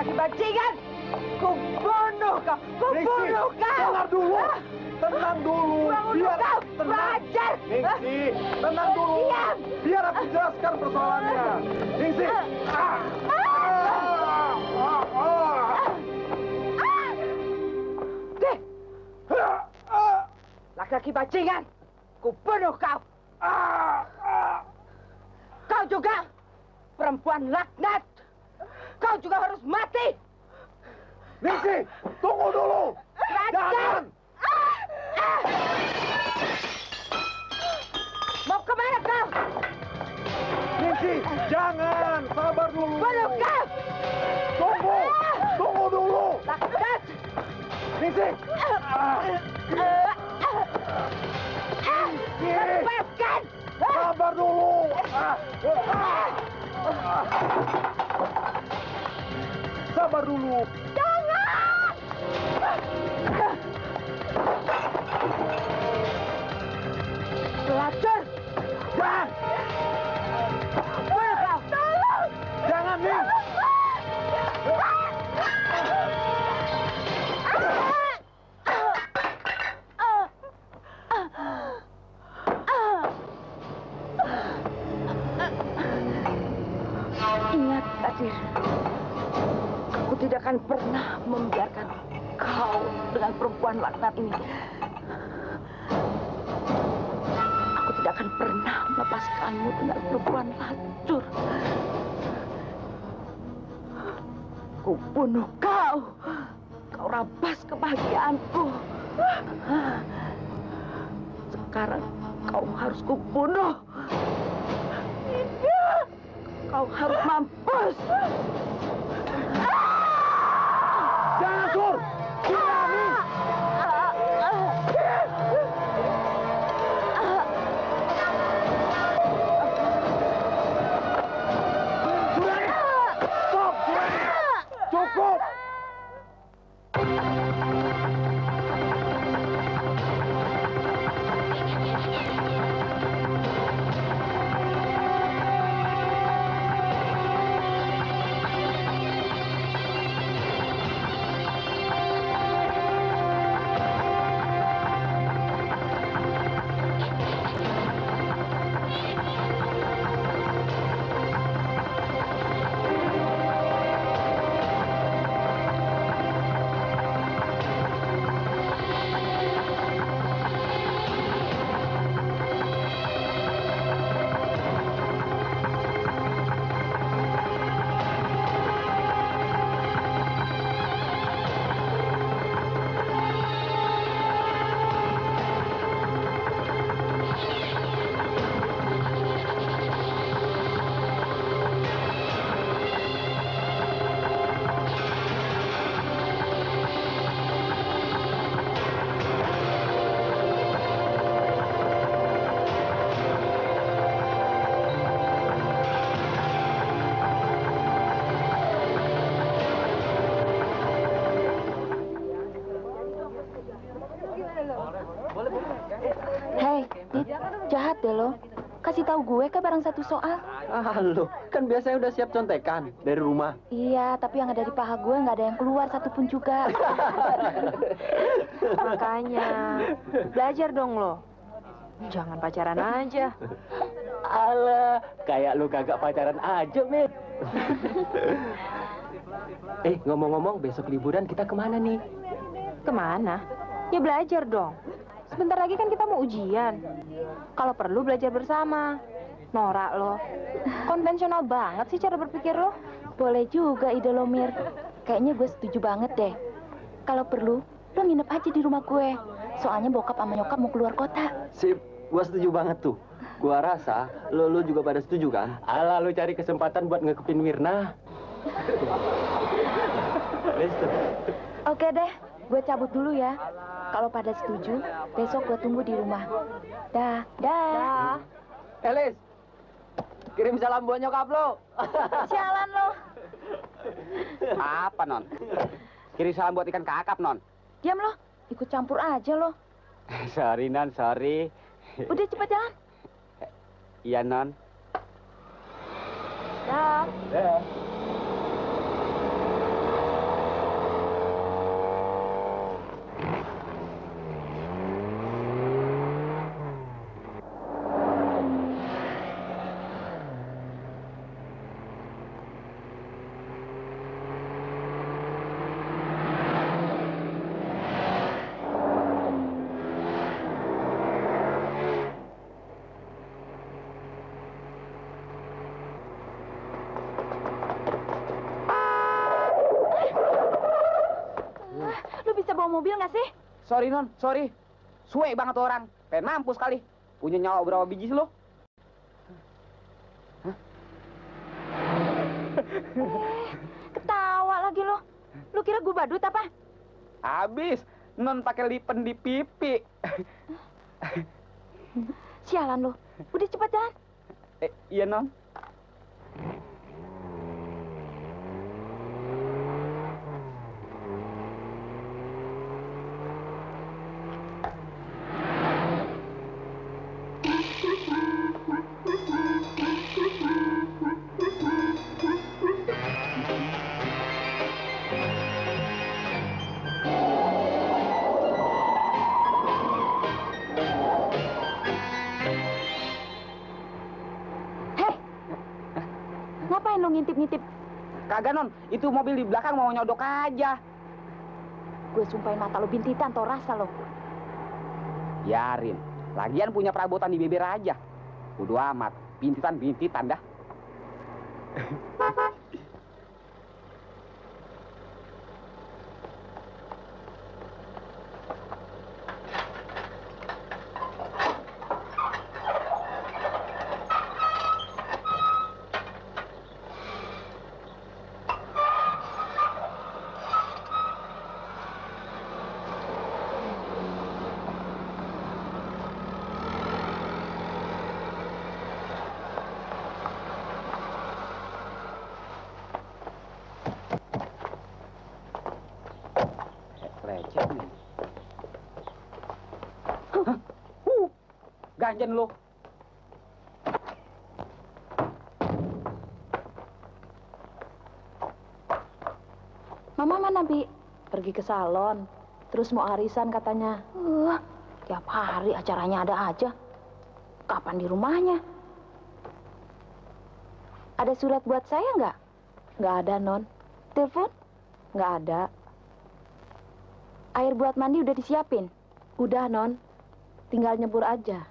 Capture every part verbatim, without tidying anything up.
Laki-laki bajingan! Ku bunuh kau! Ku bunuh kau! Dengar dulu! Tenang dulu! Biar kau! Belajar! Ningsi, tenang dulu! Diam! Biar aku jelaskan persoalannya! Ningsi! Ah! Laki-laki bajingan! Ku bunuh kau! Kau juga! Perempuan laknat! Kau juga harus mati! Ningsi! Tunggu dulu! Jangan! Mau kemana kau? Ningsi! Jangan! Sabar dulu! Bunuh kau! Tunggu! Tunggu dulu! Laknat! Ningsi! Lepaskan! Sabar dulu! Sabar dulu! Jangan! Pelacur! Jangan! Bunuh kau! Tolong! Jangan, Ning! Ingat, Kadir, aku tidak akan pernah membiarkan kau dengan perempuan laknat ini. Aku tidak akan pernah melepaskanmu dengan perempuan lacur. Ku bunuh kau. Kau rampas kebahagiaanku. Sekarang kau harus kubunuh. Tidak. Kau harus mampus. Jangan, Sur! Tidak, Ning! Surani! Stop, Surani! Cukup! Hei, Dit, jahat deh lo. Kasih tahu gue ke barang satu soal. Ah, lo kan biasanya udah siap contekan dari rumah. Iya, tapi yang ada di paha gue nggak ada yang keluar satupun juga. Makanya, belajar dong lo. Jangan pacaran aja. Alah, kayak lu kagak pacaran aja, Mit. Eh, ngomong-ngomong, besok liburan kita kemana nih? Kemana? Ya belajar dong. Sebentar lagi kan kita mau ujian. Kalau perlu belajar bersama. Norak lo. Konvensional banget sih cara berpikir lo. Boleh juga ide lo, Mir. Kayaknya gue setuju banget deh. Kalau perlu, lo nginep aja di rumah gue. Soalnya bokap sama nyokap mau keluar kota. Sip, gua setuju banget tuh. Gua rasa lo, lo juga pada setuju kan? Alah, lo cari kesempatan buat ngekepin Mirna. Oke deh, gue cabut dulu ya. Kalau pada setuju, besok gue tunggu di rumah. Dah, dah. Elis, kirim salam buat nyokap lo. Sialan lo. Apa, Non? Kirim salam buat ikan kakap, Non. Diam lo, ikut campur aja lo. Sorry, Non, sorry. Udah cepat jalan. Iya, Non. Dah. Dah. mobil nggak sih? Sorry non, sorry. Suwe banget tuh orang. Pengen mampus kali. Punya nyawa berapa biji sih lo? Eh, ketawa lagi lo. Lu kira gue badut apa? Habis. Non pakai lipen di pipi. Sialan lo. Udah cepat jalan. Eh, iya non. Ngapain lo ngintip-ngintip? Kagak non, itu mobil di belakang mau nyodok aja. Gue sumpahin mata lo bintitan, tau rasa lo. Biarin. Lagian punya perabotan di beber aja. Bodo amat. Bintitan-bintitan dah. Lecet nih. Hah? Huh. Ganjen lo. Mama mana, Bi? Pergi ke salon. Terus mau arisan katanya. Wah, tiap hari acaranya ada aja. Kapan di rumahnya? Ada surat buat saya nggak? Nggak ada, Non. Telepon? Nggak ada. Air buat mandi udah disiapin? Udah, Non. Tinggal nyebur aja.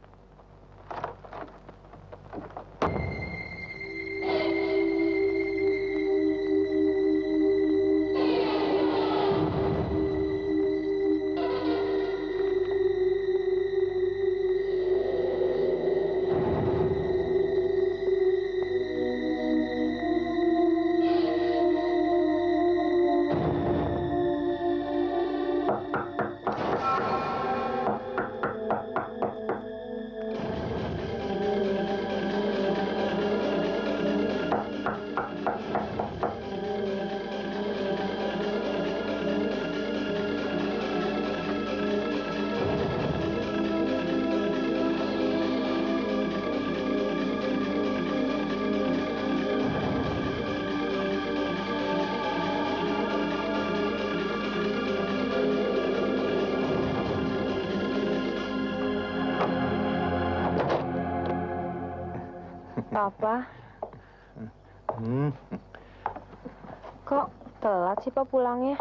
Papa, Hmm. kok telat sih Pak pulangnya?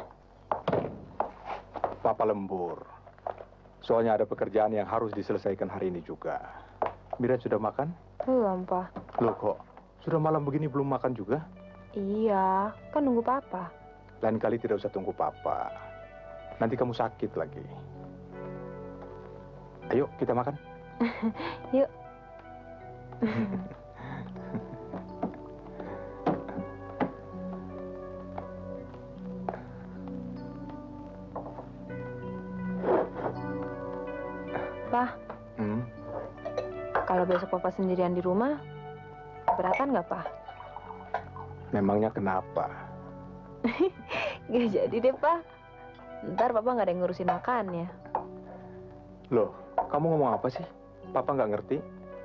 Papa lembur. Soalnya ada pekerjaan yang harus diselesaikan hari ini juga. Mira sudah makan? Belum, Pak. Loh kok, sudah malam begini belum makan juga? Iya, kan nunggu Papa. Lain kali tidak usah tunggu Papa. Nanti kamu sakit lagi. Ayo, kita makan. Yuk. Pak, Hmm? kalau besok Papa sendirian di rumah, keberatan nggak, Pak? Memangnya kenapa? Nggak jadi deh, Pak. Ntar Papa nggak ada yang ngurusin makannya. Loh, kamu ngomong apa sih? Papa nggak ngerti.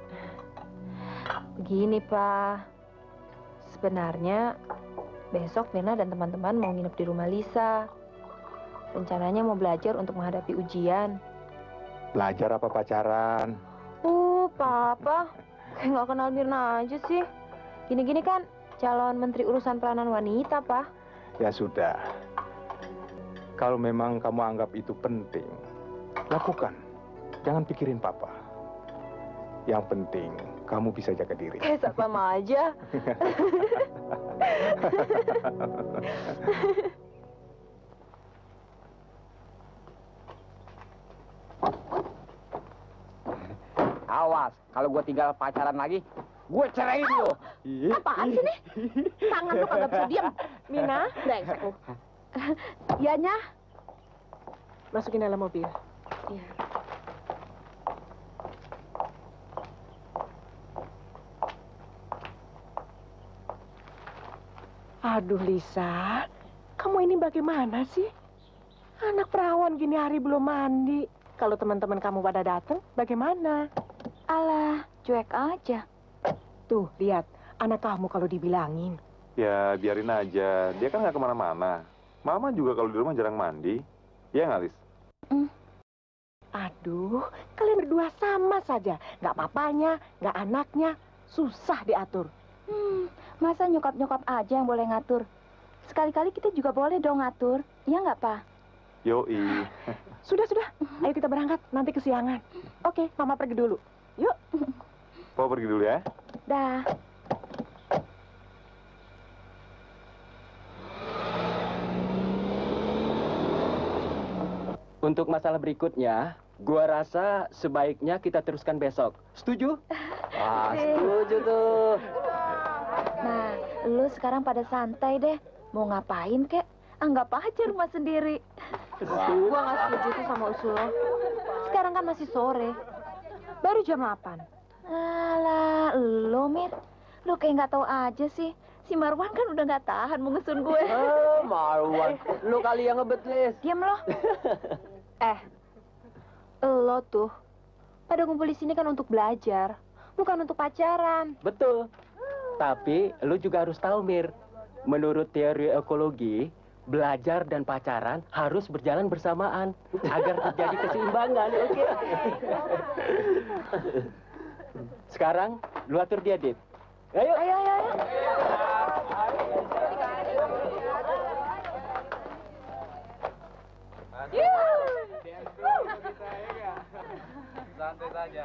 Begini, Pak. Sebenarnya besok Mirna dan teman-teman mau nginep di rumah Lisa. Rencananya mau belajar untuk menghadapi ujian. Belajar apa pacaran? Uh, Papa. Kayak nggak kenal Mirna aja sih. Gini-gini kan calon menteri urusan peranan wanita, Pak. Ya sudah. Kalau memang kamu anggap itu penting, lakukan. Jangan pikirin Papa. Yang penting, kamu bisa jaga diri. Kayak sama aja. Awas, kalau gue tinggal pacaran lagi, gue ceraiin lo. Apaan sih nih? Tangan lu kagak bisa diam. Mina, Brengsek lu. Iya, Nyah. masukin dalam mobil. Iya. Aduh, Lisa. Kamu ini bagaimana sih? Anak perawan gini hari belum mandi. Kalau teman-teman kamu pada datang, bagaimana? Alah, cuek aja. Tuh, lihat. Anak kamu kalau dibilangin. Ya, biarin aja. Dia kan nggak kemana-mana. Mama juga kalau di rumah jarang mandi. Iya nggak, Lis? Mm. Aduh, kalian berdua sama saja. Nggak papanya, nggak anaknya. Susah diatur. Hmm, masa nyokap-nyokap aja yang boleh ngatur? Sekali-kali kita juga boleh dong ngatur. Iya nggak, Pak? Yoi. Sudah, sudah. Ayo kita berangkat. Nanti kesiangan. Oke, Mama pergi dulu. Yuk. Papa pergi dulu ya. Dah. Untuk masalah berikutnya, gua rasa sebaiknya kita teruskan besok. Setuju? Wah, setuju tuh. Nah, lu sekarang pada santai deh. Mau ngapain, kek? Anggap aja rumah sendiri. Gua nggak setuju tuh sama usul lo. Sekarang kan masih sore. Baru jam delapan. Alah, lo, Mir. Lo kayak nggak tahu aja sih. Si Marwan kan udah nggak tahan mau ngesun gue. Oh, Marwan. Lu kali yang ngebet, Lis. Diam lo. Eh, lo tuh pada ngumpul di sini kan untuk belajar, bukan untuk pacaran. Betul. Tapi lu juga harus tahu, Mir. Menurut teori ekologi, belajar dan pacaran harus berjalan bersamaan agar terjadi keseimbangan, oke? Sekarang lu atur dia, Dit. Ayo. Ayo, ayo, ayo. Santai saja.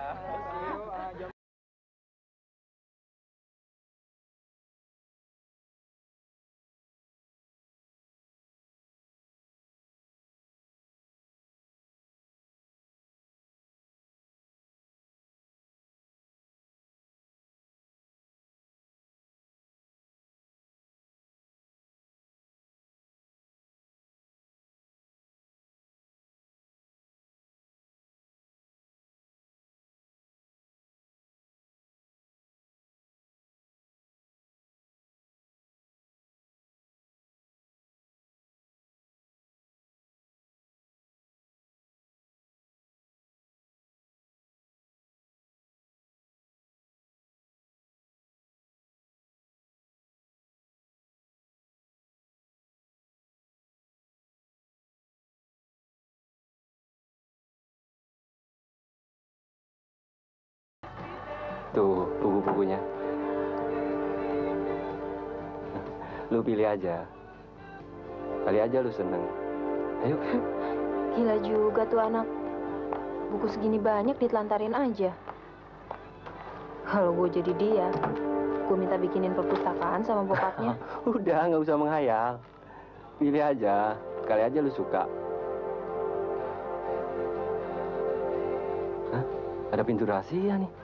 Tuh, buku-bukunya. Lu pilih aja. Kali aja lu seneng. Ayo. Gila juga tuh anak. Buku segini banyak ditelantarin aja. Kalau gue jadi dia, gue minta bikinin perpustakaan sama bokapnya. Udah, nggak usah menghayal. Pilih aja. Kali aja lu suka. Hah? Ada pintu rahasia nih.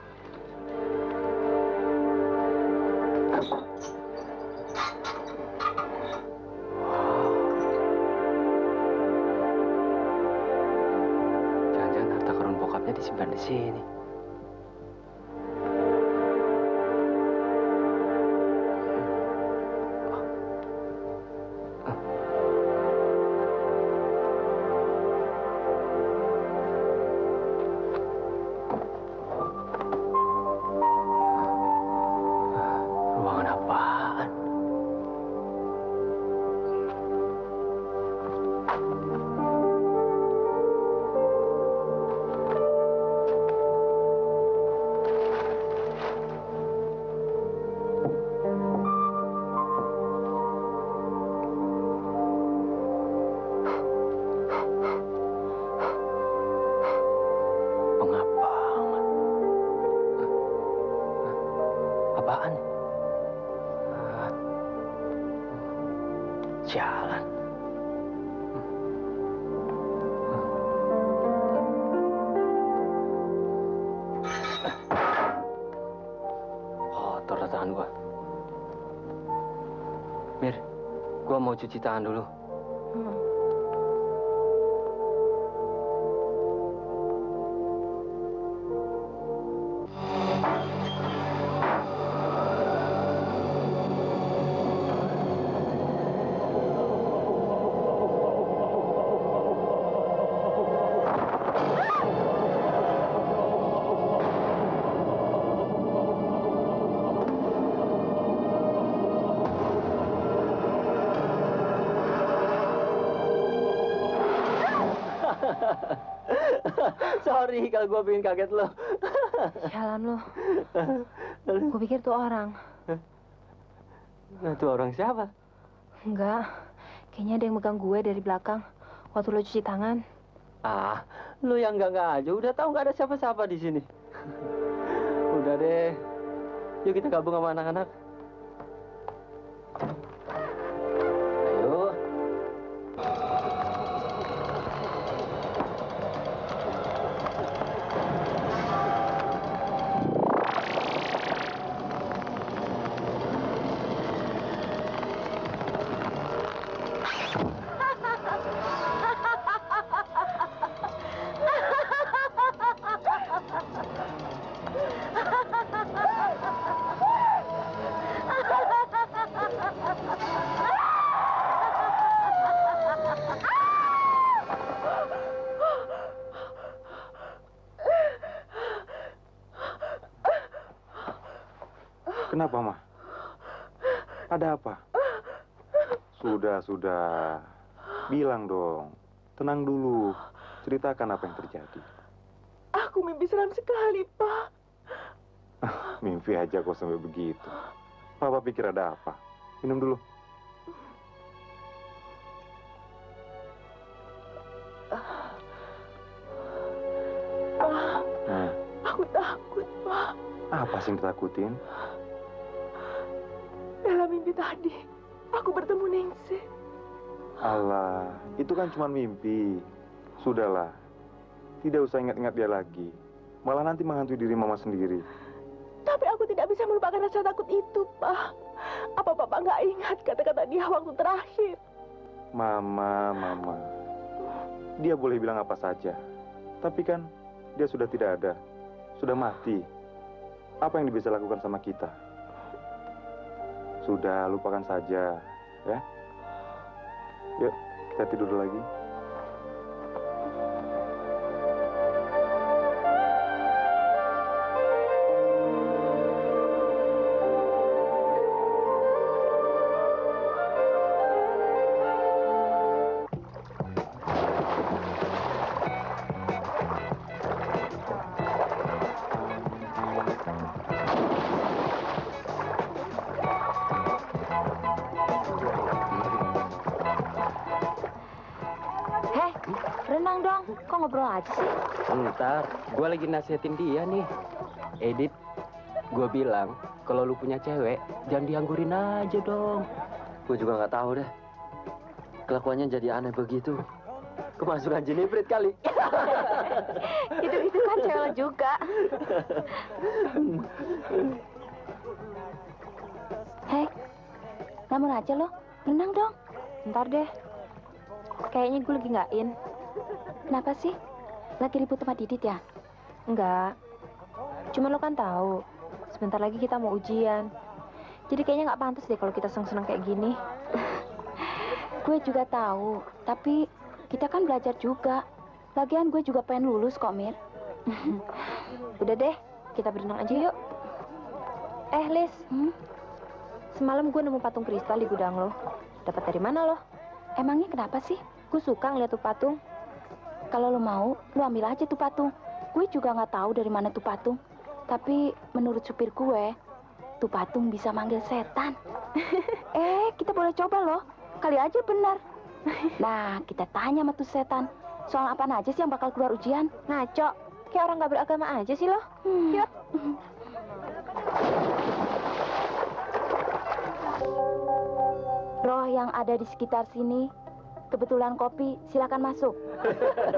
Jangan-jangan harta karun bokapnya disimpan di sini. Ruangan apaan? Pengap banget. Hah? Apaan? Ah. Jalan. tangan gua. Mir, gua mau cuci tangan dulu. Hmm. Sorry kalau gua bikin kaget lo. Sialan lo. Gue pikir tuh orang. Nah, itu orang siapa? Enggak. Kayaknya ada yang megang gue dari belakang waktu lo cuci tangan. Ah, lu yang enggak-enggak aja. Udah tahu nggak ada siapa-siapa di sini. Udah deh. Yuk kita gabung sama anak-anak. Ayo. Kenapa, Ma? Ada apa? Sudah, sudah. Bilang dong. Tenang dulu. Ceritakan apa yang terjadi. Aku mimpi seram sekali, Pak. Mimpi aja kok sampai begitu. Papa pikir ada apa? Minum dulu. Pak, Nah, aku takut, Pak. apa sih yang ditakutin? Dalam mimpi tadi, aku bertemu Ningsih. Alah, itu kan cuma mimpi. Sudahlah. Tidak usah ingat-ingat dia lagi. Malah nanti menghantui diri Mama sendiri. Tapi aku tidak bisa melupakan rasa takut itu, Pak. Apa Papa nggak ingat kata-kata dia waktu terakhir? Mama, Mama. Dia boleh bilang apa saja. Tapi kan dia sudah tidak ada. Sudah mati. Apa yang dia bisa lakukan sama kita? Sudah, lupakan saja. Ya. Yuk, kita tidur lagi. Renang dong, kok ngobrol aja sih? Ntar, gue lagi nasihatin dia nih. Edit, gue bilang kalau lu punya cewek, jangan dianggurin aja dong. Gue juga nggak tahu deh. Kelakuannya jadi aneh begitu. Kemasukan jeniprit kali. itu itu kan cewek juga. Hei, namun aja lo, renang dong. Ntar deh. Kayaknya gue lagi nggak in. Kenapa sih? Lagi ribut sama Didit ya? Enggak. Cuma lo kan tahu, sebentar lagi kita mau ujian. Jadi kayaknya nggak pantas deh kalau kita seneng-seneng kayak gini. Gue juga tahu, tapi kita kan belajar juga. Lagian gue juga pengen lulus kok, Mir. Udah deh, kita berenang aja yuk. Eh, Lis. Hmm? Semalam gue nemu patung kristal di gudang lo. Dapat dari mana lo? Emangnya kenapa sih? Gue suka ngeliat tuh patung. Kalau lo mau, lo ambil aja tuh patung. Gue juga nggak tahu dari mana tuh patung. Tapi menurut supir gue, tuh patung bisa manggil setan. eh, kita boleh coba loh. Kali aja benar. Nah, kita tanya sama tuh setan. Soal apa aja sih yang bakal keluar ujian? Ngaco. Kayak orang nggak beragama aja sih lo. Hmm. Yuk. Roh yang ada di sekitar sini, kebetulan kopi, silakan masuk.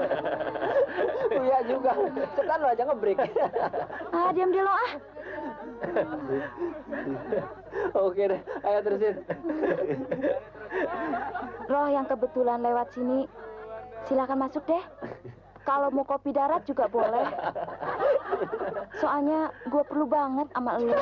Iya juga. Setan lo aja ngebreak. Ah, diam dulu ah. Oke deh, ayo terusin. Roh yang kebetulan lewat sini, silakan masuk deh. Kalau mau kopi darat juga boleh. Soalnya gue perlu banget sama lu.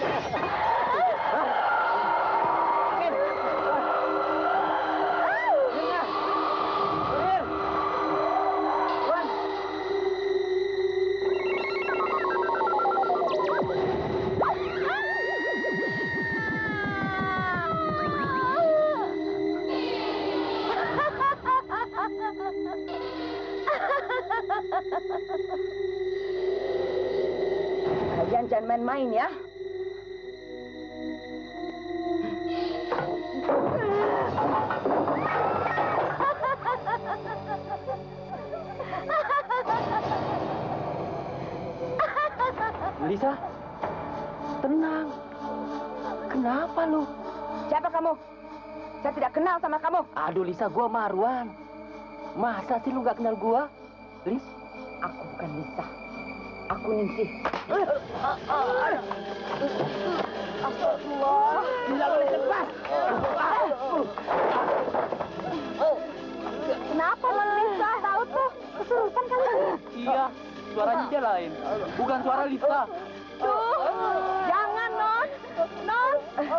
Kalian jangan main-main ya. Lisa, tenang. Kenapa lu? Siapa kamu? Saya tidak kenal sama kamu. Aduh Lisa, gua Marwan. Masa sih lu nggak kenal gua? Lis? Aku bukan Lisa. Aku Ningsih. Astagfirullah. Tidak boleh lepas. Kenapa Bang Lisa? Tahu tuh, kesurupan kali ini. Iya, suaranya dia lain. Bukan suara Lisa. Duh, jangan Non. Non.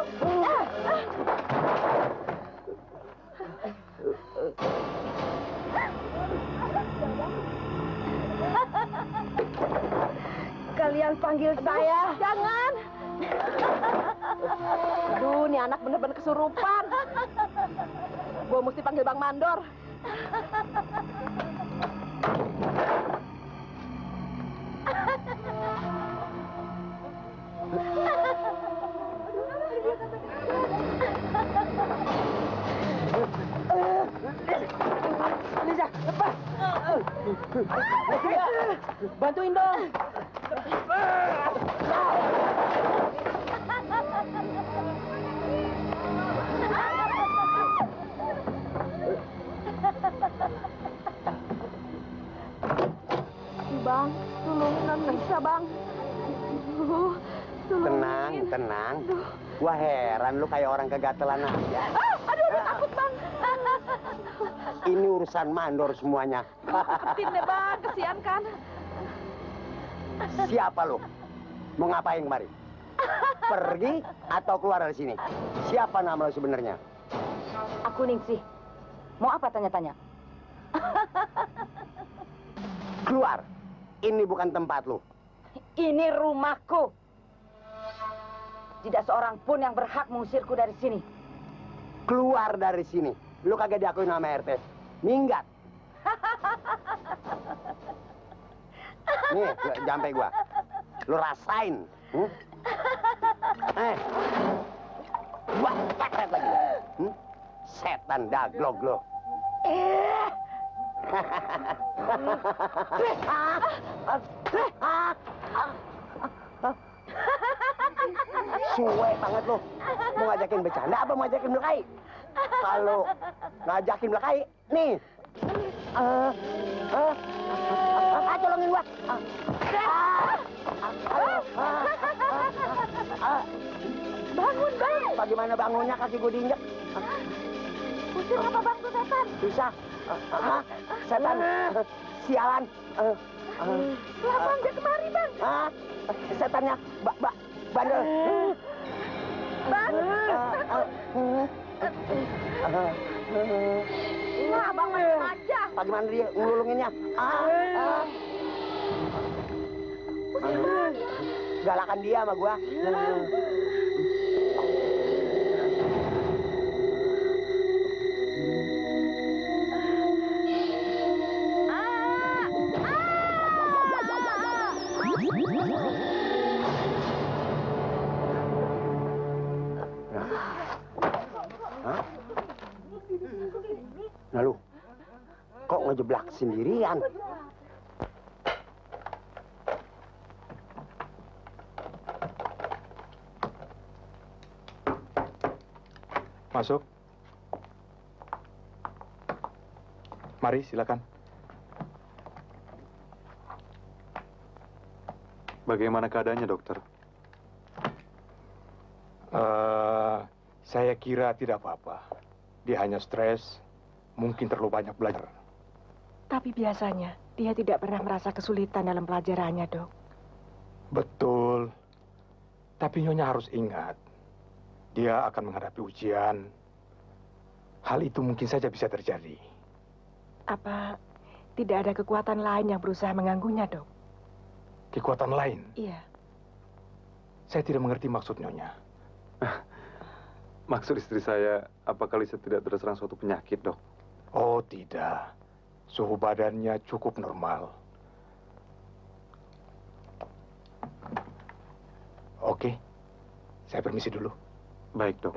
Kalian panggil saya. Jangan. Aduh, ini anak bener-bener kesurupan. Gua mesti panggil Bang Mandor. Lisa, lepas. Bantuin dong. Bang, tolongin Non Lisa, Bang. Duh, Tenang, tenang. Gua heran lu kayak orang kegatelan aja. Ah, aduh, aduh, takut, Bang. Ini urusan mandor semuanya. Ketin deh, Bang. Kesian kan? Siapa lu? Mau ngapain kemari? Pergi atau keluar dari sini? Siapa nama lu sebenarnya? Aku Ningsih. Mau apa tanya-tanya? Keluar. Ini bukan tempat lu. Ini rumahku. Tidak seorang pun yang berhak mengusirku dari sini. Keluar dari sini. Lu kagak diakuin sama R T. Minggat. Nih, jampe gua. Lu rasain. Hmm? Eh. Gua pepet lagi. Hmm? Setan daglog lo. Eh. Suwe banget lo. Mau ngajakin bercanda apa mau ngajakin belakai? Kalau ngajakin belakai, nih. Eh, eh, ah, colongin gua. Ah, ah, Bangun, Bang. bagaimana bangunnya kaki gua diinjek? Usir apa Bang tuh setan? Susah. Ah, setan. Sialan. Eh, eh, Lah, Bang, dia kemari, Bang. ah, setannya ba ba bandel. Bang. Wah, Bang, macam aja. Bagaimana dia ngelulunginnya? Ah, ah. Ah. Galakan dia sama gua. Nah lu, kok ngejeblak sendirian? Masuk. Mari, silakan. Bagaimana keadaannya, dokter? Saya kira tidak apa-apa. Dia hanya stres, mungkin terlalu banyak belajar. Tapi biasanya dia tidak pernah merasa kesulitan dalam pelajarannya, Dok. Betul. Tapi Nyonya harus ingat, dia akan menghadapi ujian. Hal itu mungkin saja bisa terjadi. Apa tidak ada kekuatan lain yang berusaha mengganggunya, Dok? Kekuatan lain? Iya. Saya tidak mengerti maksud Nyonya. Maksud istri saya, apakah Lisa tidak terserang suatu penyakit, Dok? Oh, tidak. Suhu badannya cukup normal. Oke, saya permisi dulu. Baik, Dok.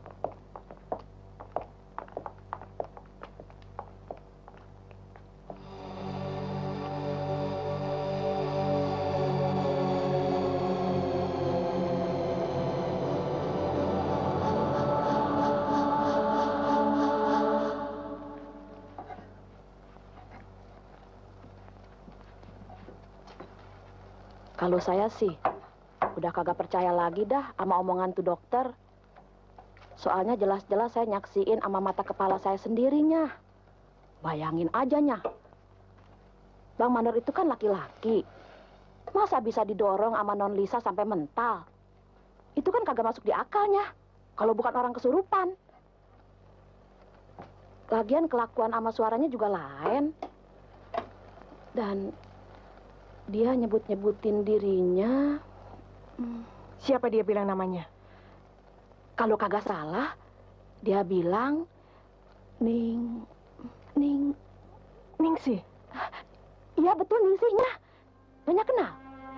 Kalau saya sih, udah kagak percaya lagi dah sama omongan tuh dokter. Soalnya jelas-jelas saya nyaksiin sama mata kepala saya sendirinya. Bayangin aja nya. Bang Mandor itu kan laki-laki. Masa bisa didorong sama Non Lisa sampai mental? Itu kan kagak masuk di akalnya. Kalau bukan orang kesurupan. Lagian kelakuan sama suaranya juga lain. Dan dia nyebut-nyebutin dirinya. Hmm. Siapa dia bilang namanya? Kalau kagak salah, dia bilang Ning, Ning, Ningsih. Iya betul Ningsihnya. Nyonya kenal?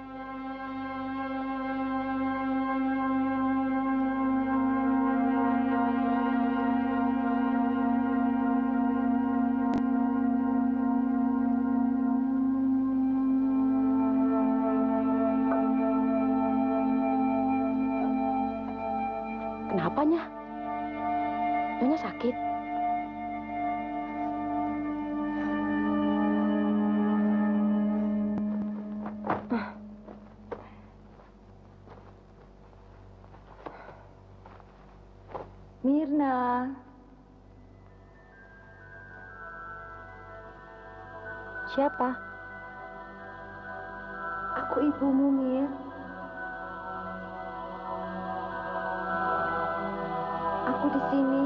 Kenapanya? Nyonya sakit? Mirna. Siapa? Aku ibumu, Mir. Aku di sini.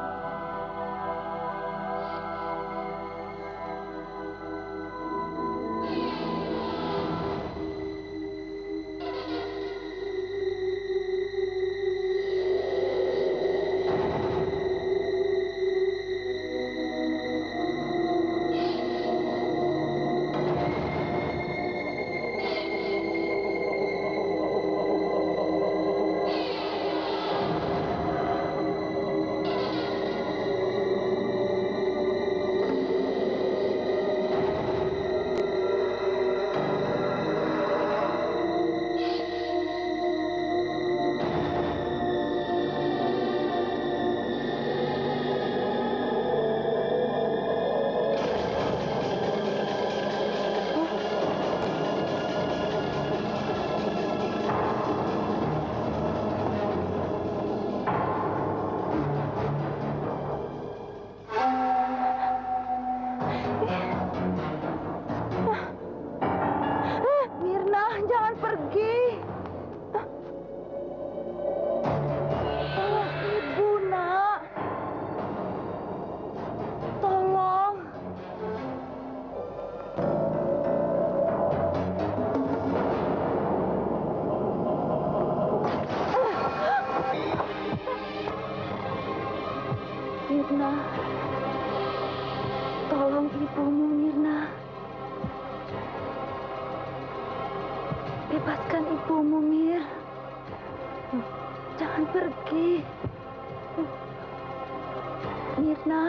Mirna, tolong ibumu, Mirna. Bebaskan ibumu, Mir. Jangan pergi. Mirna.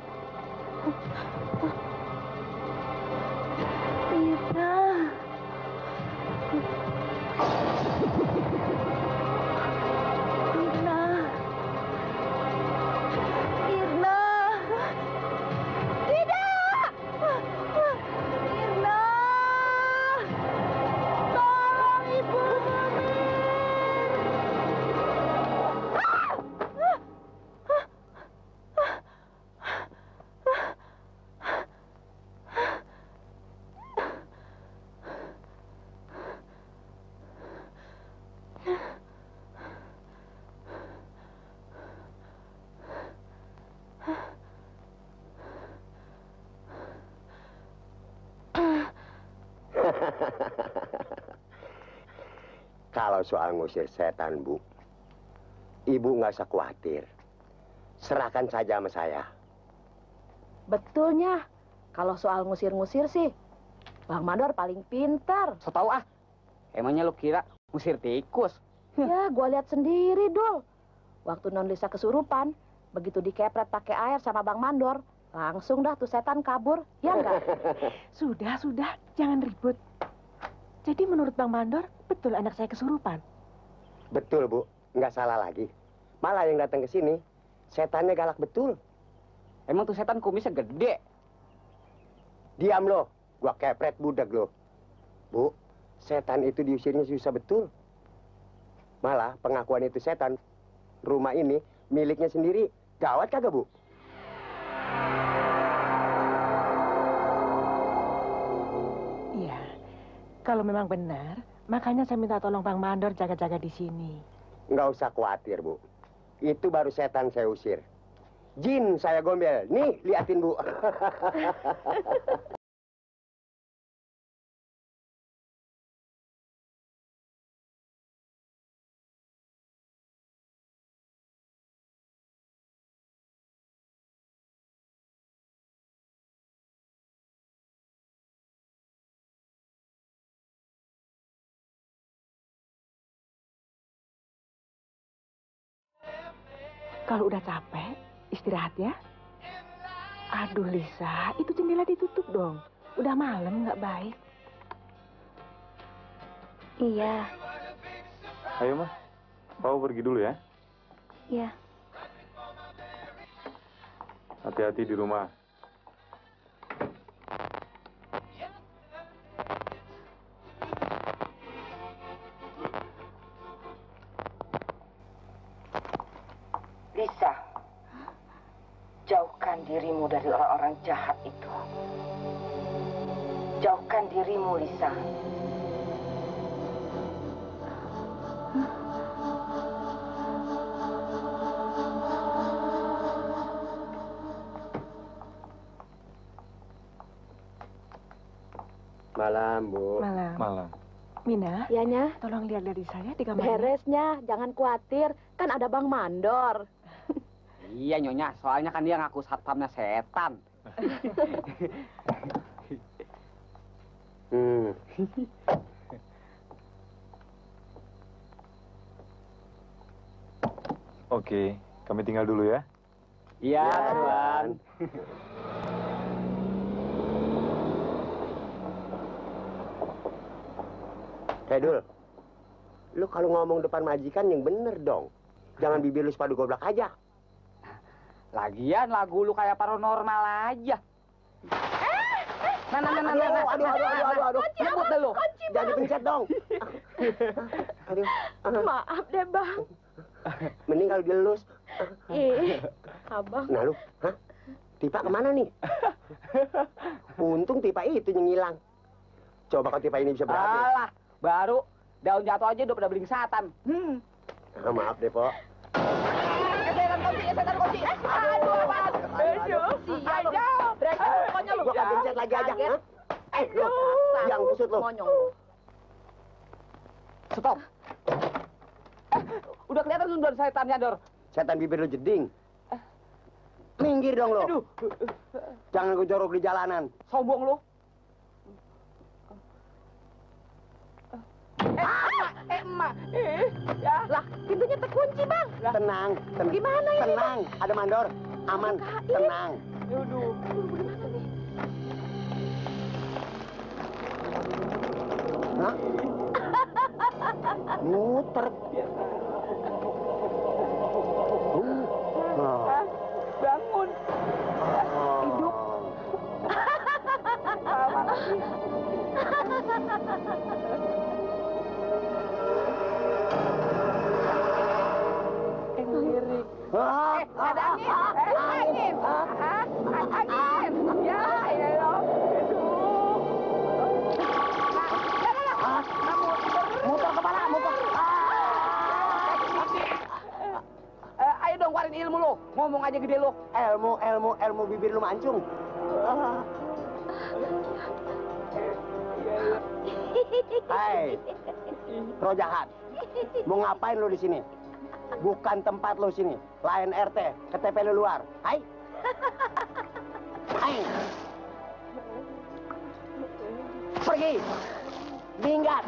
Mirna. Mirna. Mirna. Tidak. Mirna. Tolong ibumu, Mir. Kalau soal ngusir setan, Bu, Ibu nggak usah khawatir. Serahkan saja sama saya. Betulnya, kalau soal ngusir-ngusir sih, Bang Mandor paling pintar. So tau ah. Emangnya lu kira ngusir tikus? Ya, gua lihat sendiri, Dul. Waktu Non Lisa kesurupan, begitu dikepret pakai air sama Bang Mandor, langsung dah tuh setan kabur, ya enggak? Sudah, sudah, jangan ribut. Jadi menurut Bang Mandor, betul anak saya kesurupan? Betul, Bu. Nggak salah lagi. Malah yang datang ke sini, setannya galak betul. Emang tuh setan kumisnya gede. Diam lo, gua kepret budak lo. Bu, setan itu diusirnya susah betul. Malah pengakuan itu setan, rumah ini miliknya sendiri. Gawat kagak, Bu? Iya. Kalau memang benar, makanya saya minta tolong Bang Mandor jaga-jaga di sini. Nggak usah khawatir, Bu. Itu baru setan saya usir. Jin saya gombel. Nih, liatin, Bu. Kalau udah capek, istirahat ya. Aduh Lisa, itu jendela ditutup dong. Udah malam nggak baik. Iya, Ayo, Ma. Kamu pergi dulu ya. iya. Hati-hati di rumah. Lisa, jauhkan dirimu dari orang-orang jahat itu. Jauhkan dirimu, Lisa. Malam, Bu. Malam. Malam. Mina, Iyanya, tolong lihat dari saya di kamarnya. beresnya, jangan khawatir. Kan ada Bang Mandor. Iya Nyonya, soalnya kan dia ngaku satpamnya setan. Hmm. Oke, kami tinggal dulu ya. Iya, Ya, Tuan. Hei, Dul. Lu kalau ngomong depan majikan yang bener dong. Jangan bibir lu sepadu goblak aja. Lagian lagu lu kayak paranormal aja. Nah, nah, nah, nah, nah, nah, Aduh, aduh, aduh, aduh, aduh. Nyebut deh lu. Jangan dipencet dong. Aduh. Maaf deh, Bang. Mending kalau dilus. Ih, Abang. Nah lu, hah? Tipa kemana nih? Untung Tipa itu yang hilang. Coba kalau Tipa ini bisa berhasil. Alah, baru daun jatuh aja udah pada belingsatan. Hmm. Ah, maaf deh, Po. Setan kunci, setan kunci. Aduh, apaan? Aduh, sial lu. Pokoknya lu. Gua akan pencet lagi aja, hah? Eh, lu, yang kusut lu. Monyong lu. Stop. Eh, udah kelihatan lu dari setannya, Dor. Setan bibir lu jeding. Minggir dong lu. Aduh, Jangan gue jorok di jalanan. sombong lu. Eh, emak, eh, emak. Eh, ya. Lah, pintunya terkunci, Bang. Tenang, ten Gimana ini, tenang. Ada mandor. Aman, tenang. Aduh. Hah? Muter. Uh. Oh. Bangun. Hidup. Yang lirik. Ah, Eh, ada angin. Eh, angin. Hah? Angin. Ya, ya lo. Aduh. Nah, ya, ah, muter kepala, muter. Eh, ayo dong keluarin ilmu lo. Ngomong aja gede lo. Ilmu, ilmu, ilmu bibir lu mancung. Ah. Hai, roh jahat. Mau ngapain lo di sini? Bukan tempat lo sini. Lain R T, K T P lo luar. Hai. Hai. Pergi. Minggat.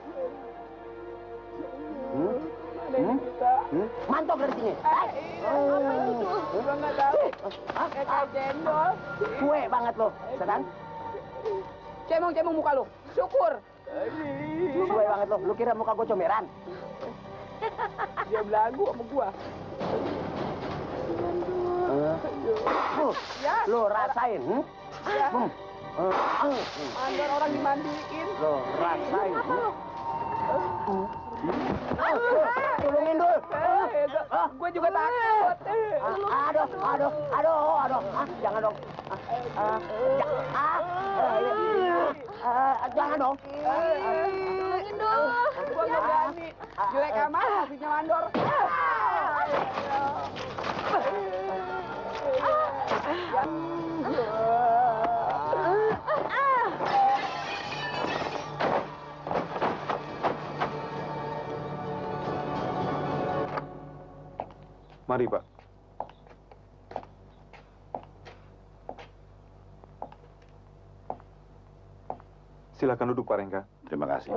Hmm? Hmm? Hmm? Mantok dari sini. Hai. Apa itu? Gua nggak tahu. Kayak cendol. Kue banget lo, setan. Cemong-cemong muka lu. Syukur. Kue banget lo. Lu kira muka gue comberan? Dia belagu sama gua. Uh, lo rasain, hmm? Ya. Hmm. Uh, uh, Mandor orang dimandiin. lo rasain. Hmm? Hmm. Tolongin dulu. Eh, gua juga takut. Ah, aduh, aduh, aduh, aduh. Ah, jangan dong. Ah, ah, ja- ah, eh, eh, jangan dong. Tolongin dong. Gua nggak berani. Jelek amat hasilnya mandor. Mari, Pak. Silakan duduk, Pak Rengga. Terima kasih.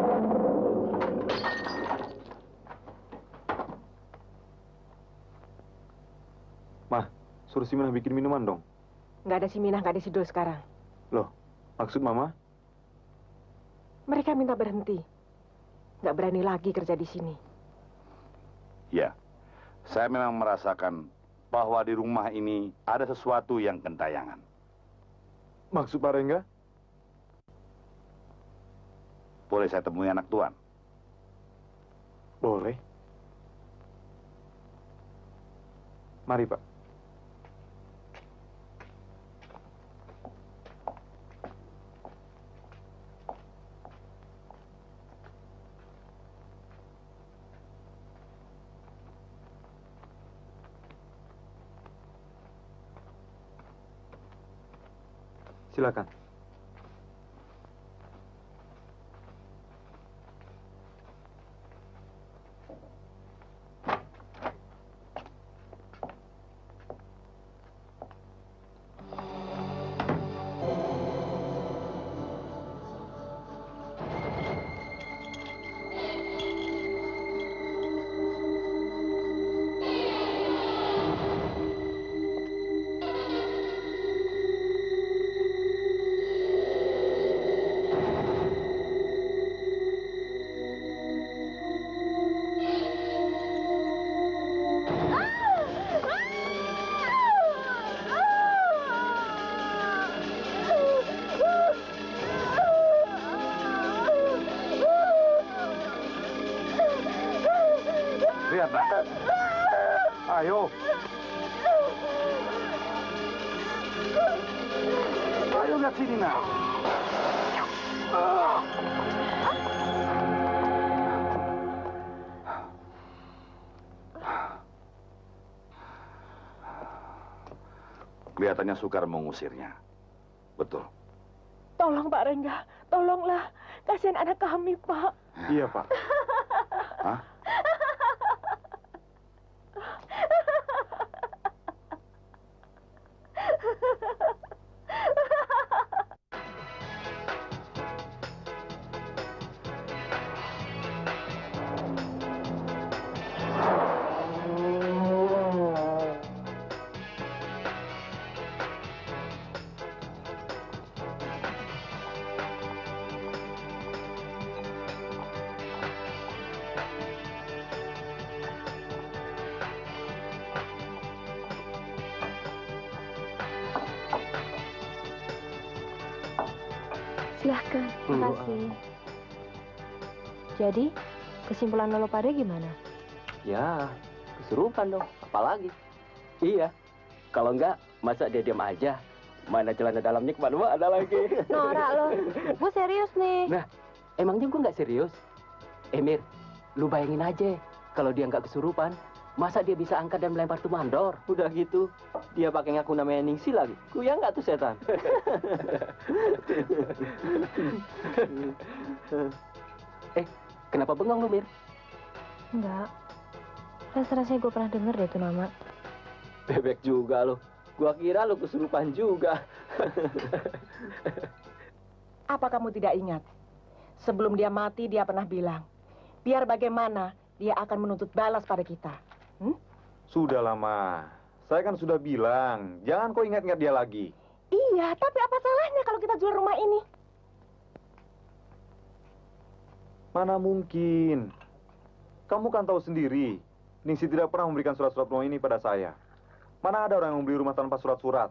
Mah, suruh si Minah bikin minuman dong. Nggak ada si Minah, nggak ada si Dul sekarang. Loh, maksud Mama? Mereka minta berhenti. Nggak berani lagi kerja di sini. Ya, saya memang merasakan bahwa di rumah ini ada sesuatu yang gentayangan. Maksud Pak Rengga? Boleh saya temui anak tuan? Boleh. Mari, Pak. Silakan. Lihat, nak. Ayo. Ayo lihat sini, nak. Kelihatannya Sukar mengusirnya. Betul. Tolong Pak Rengga, tolonglah. Kasihan anak kami, Pak. Iya, Pak. Hah? Silahkan, terima kasih. Jadi, kesimpulan lo pada gimana? Ya, kesurupan dong. Apalagi? Iya. Kalau enggak, masa dia diam aja? Mana celana dalamnya kemana ada lagi? Norak lo, gue serius nih. Nah, emangnya gue nggak serius? Emir, lu bayangin aja, kalau dia nggak kesurupan, masa dia bisa angkat dan melempar tuh mandor? Udah gitu, dia pakai ngaku namanya Ningsi lagi. Kuyang nggak tuh setan? eh, kenapa bengong lu, Mir? Enggak. Rasa-rasanya gue pernah denger deh itu nama. Bebek juga lo. Gua kira lo kesurupan juga. Apa kamu tidak ingat? Sebelum dia mati, dia pernah bilang, biar bagaimana, dia akan menuntut balas pada kita. Hmm? Sudah lama. Saya kan sudah bilang, jangan kau ingat-ingat dia lagi. Iya, tapi apa salahnya kalau kita jual rumah ini? Mana mungkin. Kamu kan tahu sendiri, Ningsi tidak pernah memberikan surat-surat rumah ini pada saya. Mana ada orang yang membeli rumah tanpa surat-surat?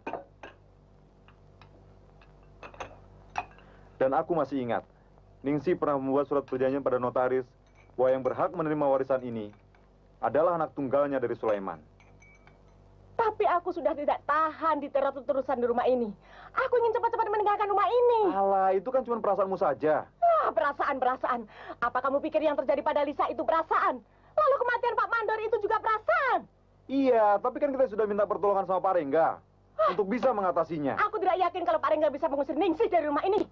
Dan aku masih ingat, Ningsi pernah membuat surat perjanjian pada notaris bahwa yang berhak menerima warisan ini adalah anak tunggalnya dari Sulaiman. Tapi aku sudah tidak tahan diteror terusan di rumah ini. Aku ingin cepat-cepat meninggalkan rumah ini. Alah, itu kan cuma perasaanmu saja. Ah, perasaan-perasaan. Apa kamu pikir yang terjadi pada Lisa itu perasaan? Lalu kematian Pak Mandor itu juga perasaan? Iya, tapi kan kita sudah minta pertolongan sama Pak Rengga untuk bisa mengatasinya. Aku tidak yakin kalau Pak Rengga bisa mengusir Ningsih dari rumah ini.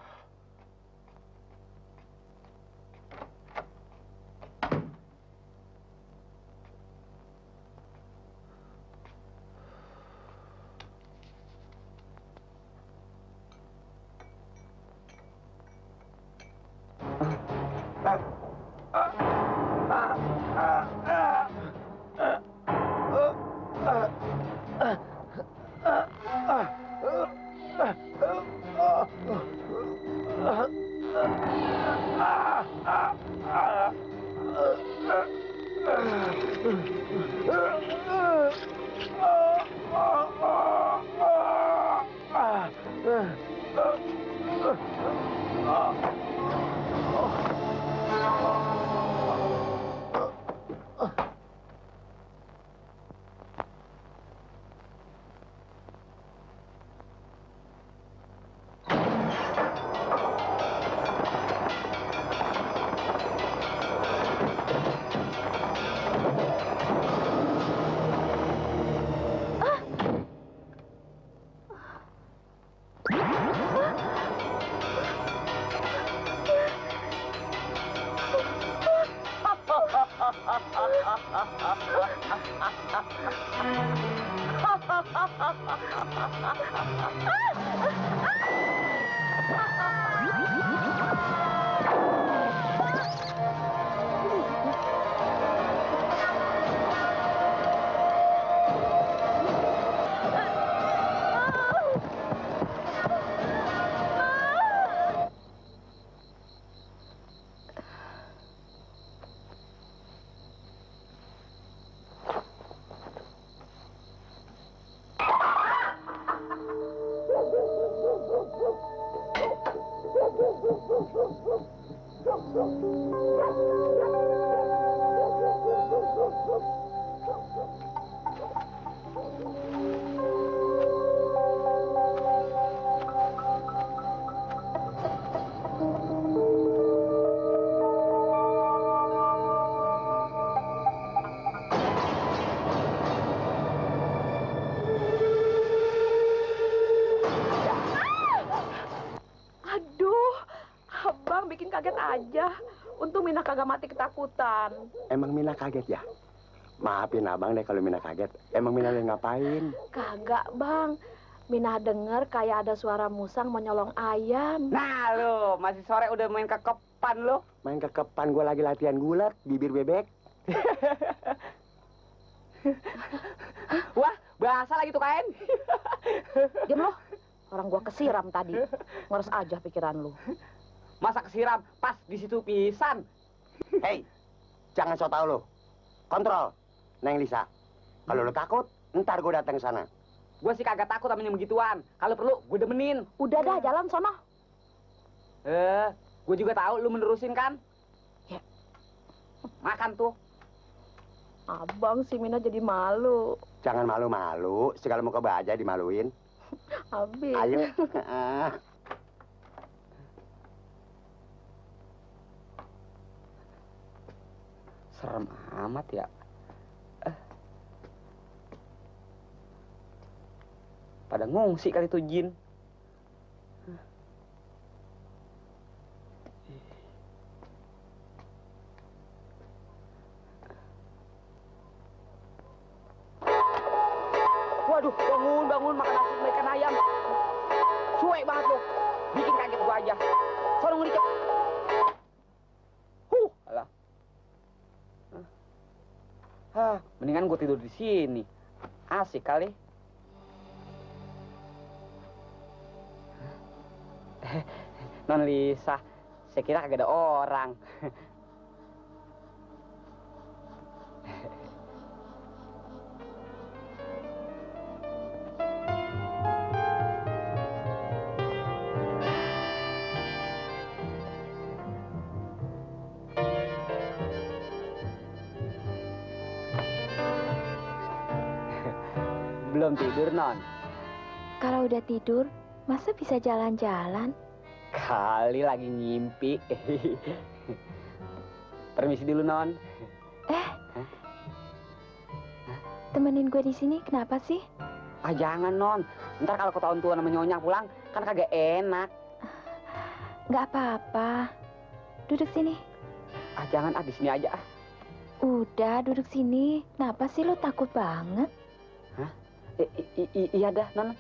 Kaget aja. Untung Mina kagak mati ketakutan. Emang Mina kaget ya? Maafin abang deh kalau Mina kaget. Emang Mina lagi ngapain? Kagak, Bang. Mina denger kayak ada suara musang mau nyolong ayam. Nah lo, masih sore udah main kekepan lo. Main kekepan, gue lagi latihan gulat, bibir bebek. Wah, bahasa lagi tuh kain. Diam lo. Orang gua kesiram tadi. Ngurus aja pikiran lu. Masa kesiram pas di situ pisan. Hei, jangan so tau lo. Kontrol, Neng Lisa. Kalau lo takut, ntar gue datang ke sana. Gue sih kagak takut sama yang begituan. Kalau perlu, gue demenin. Udah dah, jalan sono. Eh, gue juga tahu lu menerusin kan? Ya. Makan tuh. Abang si Mina jadi malu. Jangan malu-malu, segala mau coba aja dimaluin. Habis. Ayo. Serem amat ya. Eh. Pada ngungsi kali tuh jin. Aduh, bangun, bangun, makan nasi sama ikan ayam. Suwe banget lo. Bikin kaget gua aja. Sono ngelicep. Huh, alah. Hah, mendingan gua tidur di sini. Asik kali. Non Lisa, saya kira kagak ada orang. Belum tidur, Non? Kalau udah tidur, masa bisa jalan-jalan? Kali lagi ngimpi. Permisi dulu, Non. Eh, temenin gue di sini, kenapa sih? Ah, jangan, Non. Ntar kalau ketahuan tua sama Nyonya pulang, kan kagak enak. Nggak apa-apa. Duduk sini. Ah, jangan, ah, di sini aja, ah. Udah, duduk sini. Kenapa sih lo takut banget? Hah? I i i iya dah, Non.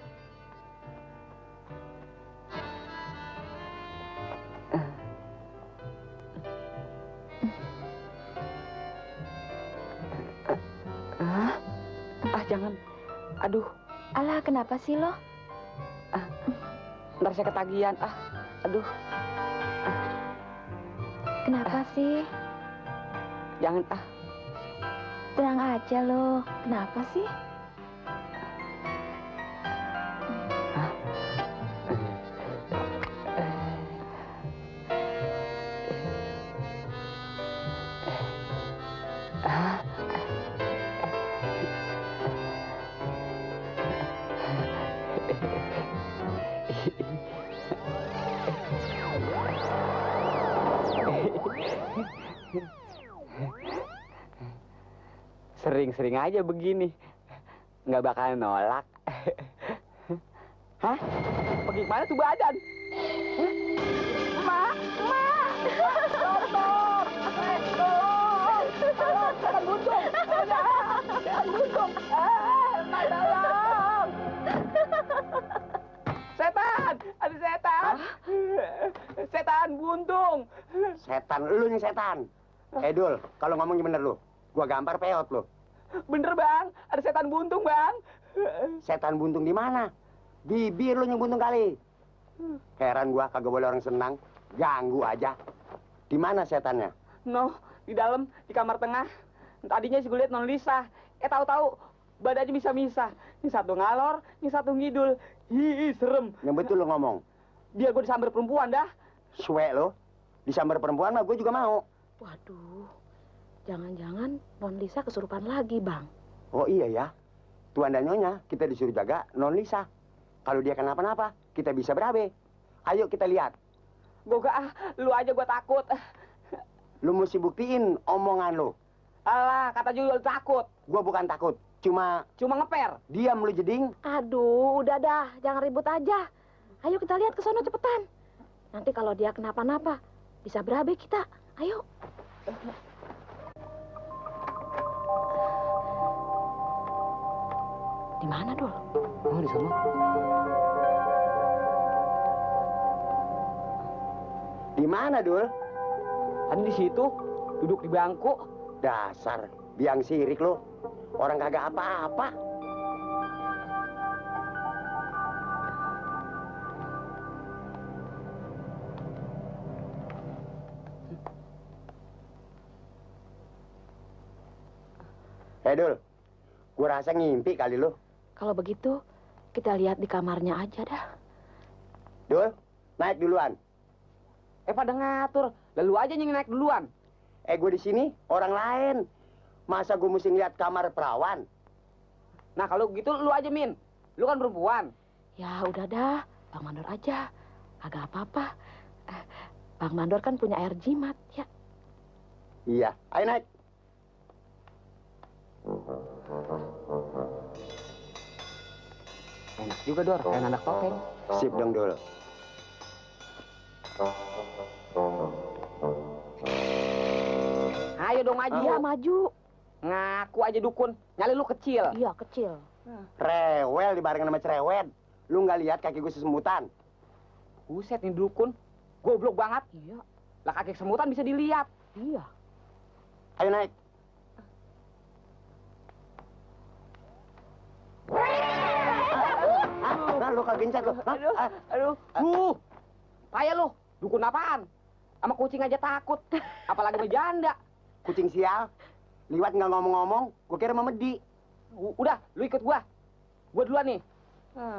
Ah, ah, jangan. Aduh. Alah, kenapa sih lo? Ah, ntar saya ketagihan. Ah, aduh. Ah. Kenapa ah. sih? Jangan, ah. Tenang aja lo. Kenapa sih? Sering-sering aja begini. Nggak bakal nolak. Hah? Pergi kemana tuh badan? Hah? Mak! Mak! Dokter! Tolong! Tolong! Setan buntung! Tolong! Setan buntung! Eh! Mak, tolong! Setan! Ada setan! Setan buntung! Setan, lu nih setan. Eh, Dul, kalau ngomongnya bener lu. Gua gampar peot lu. Bener, Bang. Ada setan buntung, Bang. Setan buntung di mana? Bibir lu yang buntung kali. Heran gua kagak boleh orang senang. Ganggu aja. Di mana setannya? No, di dalam, di kamar tengah. Tadinya sih gue liat Non Lisa. Eh, tahu-tahu badannya bisa-bisa. Ini satu ngalor, ini satu ngidul. Hi, serem. Yang betul lu ngomong. Biar gue disambar perempuan dah. Suwe lu. Disambar perempuan mah gue juga mau. Waduh. Jangan-jangan Non Lisa kesurupan lagi, Bang. Oh iya ya. Tuan dan Nyonya kita disuruh jaga Non Lisa. Kalau dia kenapa-napa, kita bisa berabe. Ayo kita lihat. Gue gak, ah, lu aja gue takut. Lu mesti buktiin omongan lu. Alah, kata juga lu takut. Gue bukan takut, cuma... Cuma ngeper. Diam lu jeding. Aduh, udah dah. Jangan ribut aja. Ayo kita lihat ke sono cepetan. Nanti kalau dia kenapa-napa, bisa berabe kita. Ayo. Di mana, Dul? Oh, di sana. Di mana, Dul? Tadi di situ, duduk di bangku. Dasar, biang sirik lu. Orang kagak apa-apa. Eh, Dul, gua rasa ngimpi kali lu. Kalau begitu, kita lihat di kamarnya aja dah. Dul, naik duluan. Eh, pada ngatur. Lalu aja yang naik duluan. Eh, gue di sini orang lain. Masa gue mesti ngeliat kamar perawan? Nah, kalau gitu lu aja, Min. Lu kan perempuan. Ya udah dah, Bang Mandor aja. Agak apa-apa. Eh, Bang Mandor kan punya air jimat, ya. Iya, ayo naik. Enak juga, Dor. Kayak anak topeng. Sip dong, Dul. Ayo dong maju. Iya, maju. Ngaku aja dukun. Nyali lu kecil. Iya, kecil. Rewel dibarengan sama cerewet. Lu nggak lihat kaki gue sesemutan? Buset nih dukun. Goblok banget. Iya. Lah kaki semutan bisa dilihat. Iya. Ayo naik. Hah? Lu kagak gencet lu? Aduh, aduh. Uh, payah lu. Dukun apaan? Sama kucing aja takut. Apalagi sama janda. Kucing sial. Liwat nggak ngomong-ngomong, gue kira sama Medi. Udah, lu ikut gua. Gua duluan nih. Hmm.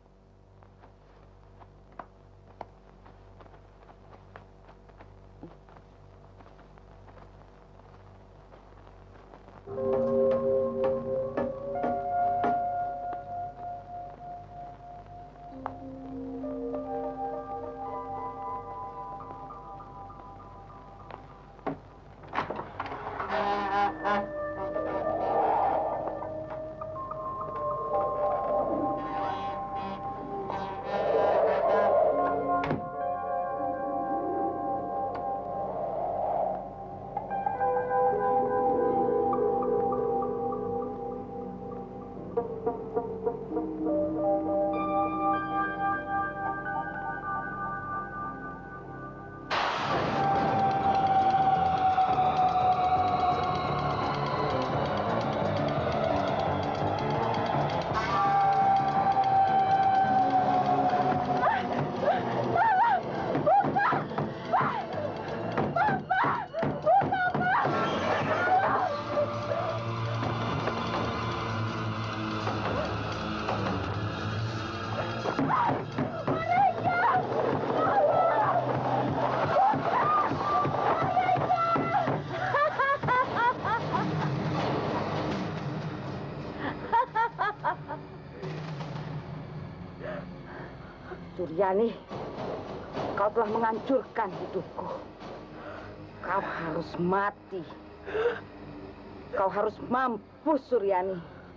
Suryani, kau telah menghancurkan hidupku. Kau harus mati. Kau harus mampus, Suryani.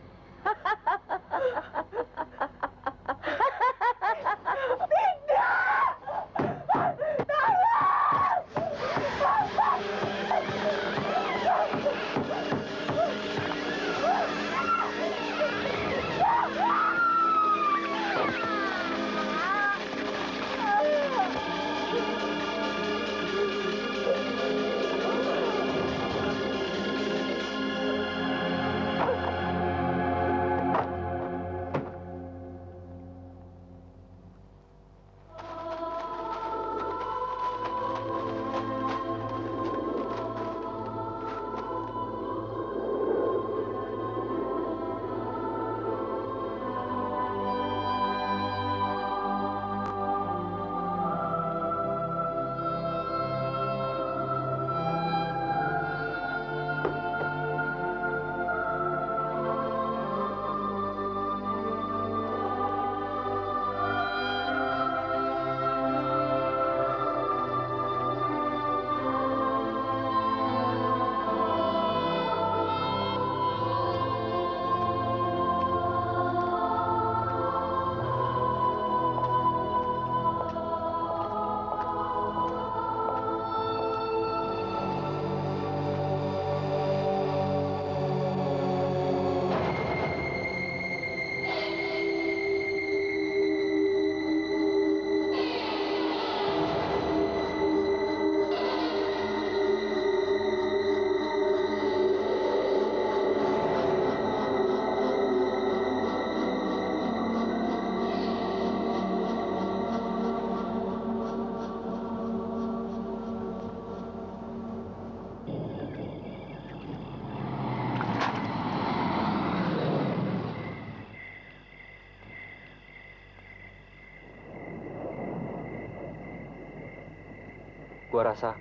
Gua rasa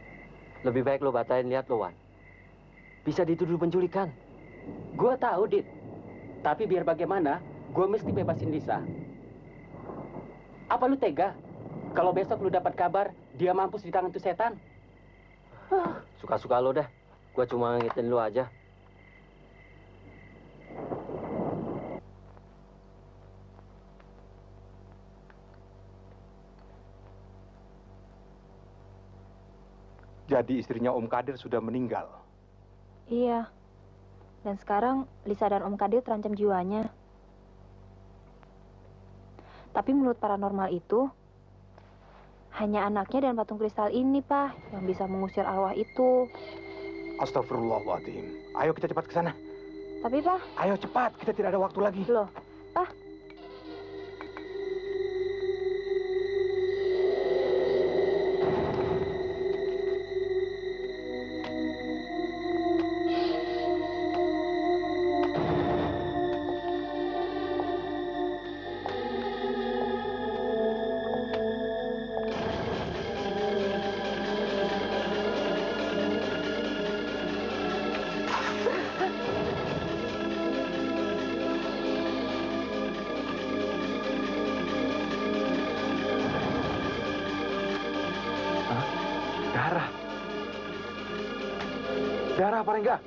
lebih baik lo batalin lihat lo, Wan. Bisa dituduh penculikan. Gua tahu, Dit. Tapi biar bagaimana, gua mesti bebasin Lisa. Apa lu tega? Kalau besok lu dapat kabar dia mampus di tangan tuh setan? Suka-suka lo dah. Gua cuma ngingetin lu aja. Jadi istrinya Om Kadir sudah meninggal. Iya. Dan sekarang Lisa dan Om Kadir terancam jiwanya. Tapi menurut paranormal itu, hanya anaknya dan patung kristal ini, Pak, yang bisa mengusir arwah itu. Astagfirullahaladzim. Ayo kita cepat ke sana. Tapi, Pak... Ayo cepat, kita tidak ada waktu lagi. Loh, Pak. Darah. Darah apa enggak?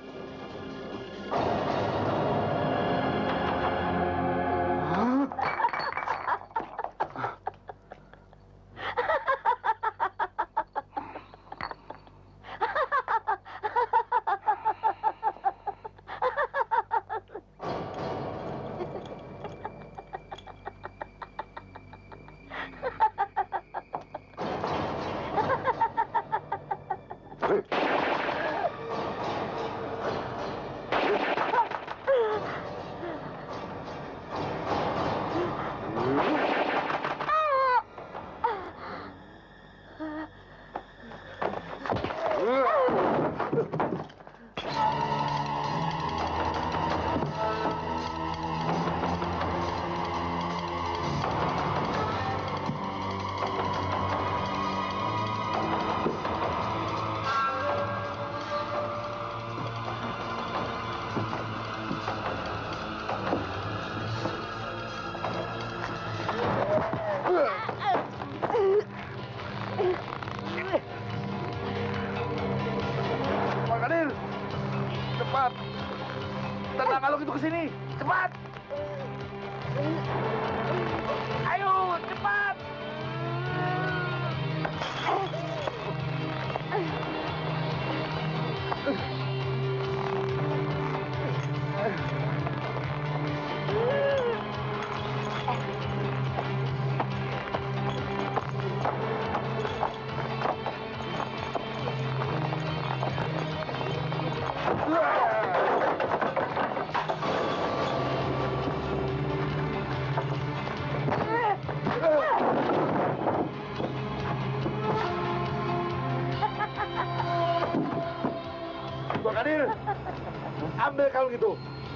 Ambil kalung itu.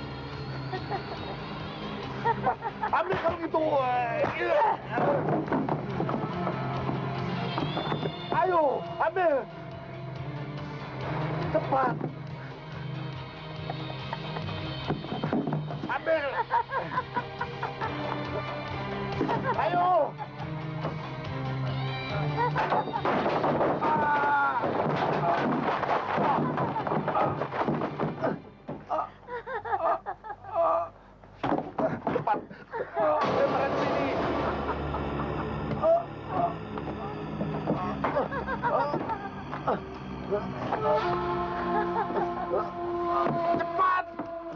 Ambil kalung itu. Ayo, ambil. Cepat. Ambil. Ayo. Cepat. Lemparan sini. Cepat.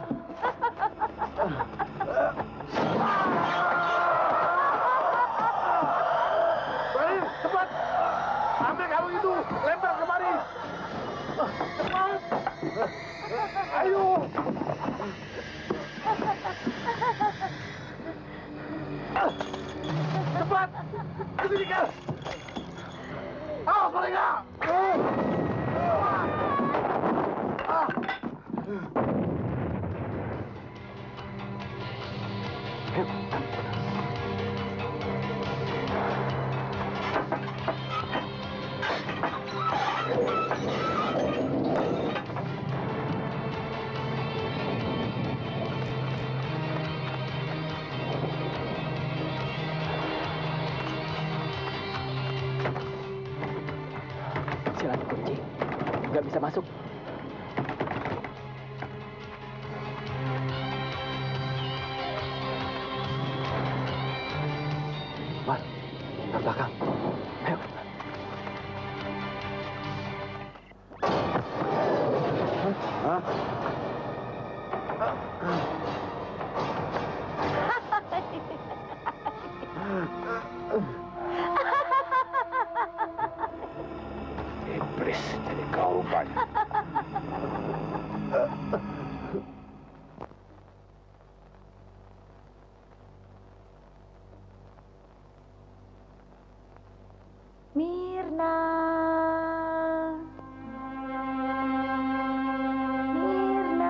Balik, cepat. Ambil kalung itu, lempar kemari. Cepat. Ayo. Cepat. Kesini, Kas. Awas mereka. Silakan kunci. Nggak bisa masuk. Mas, ke belakang. Ayo. Hah? Mirna. Mirna.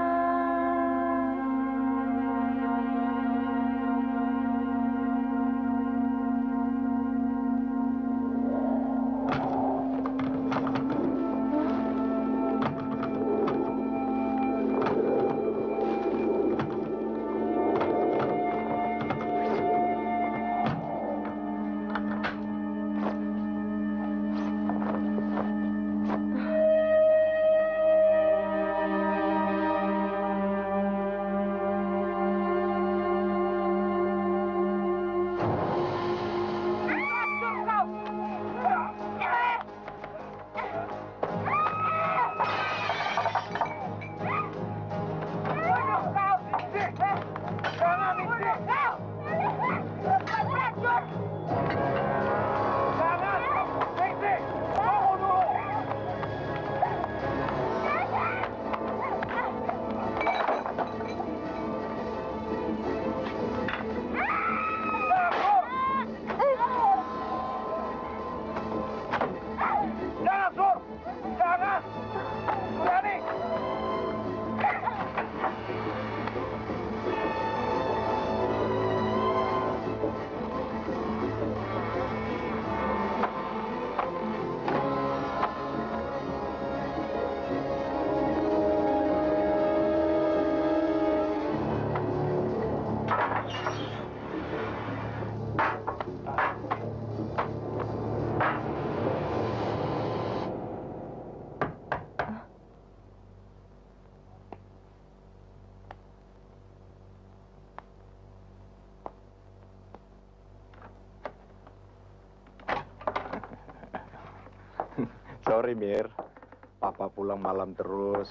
Sorry, Mir. Papa pulang malam terus.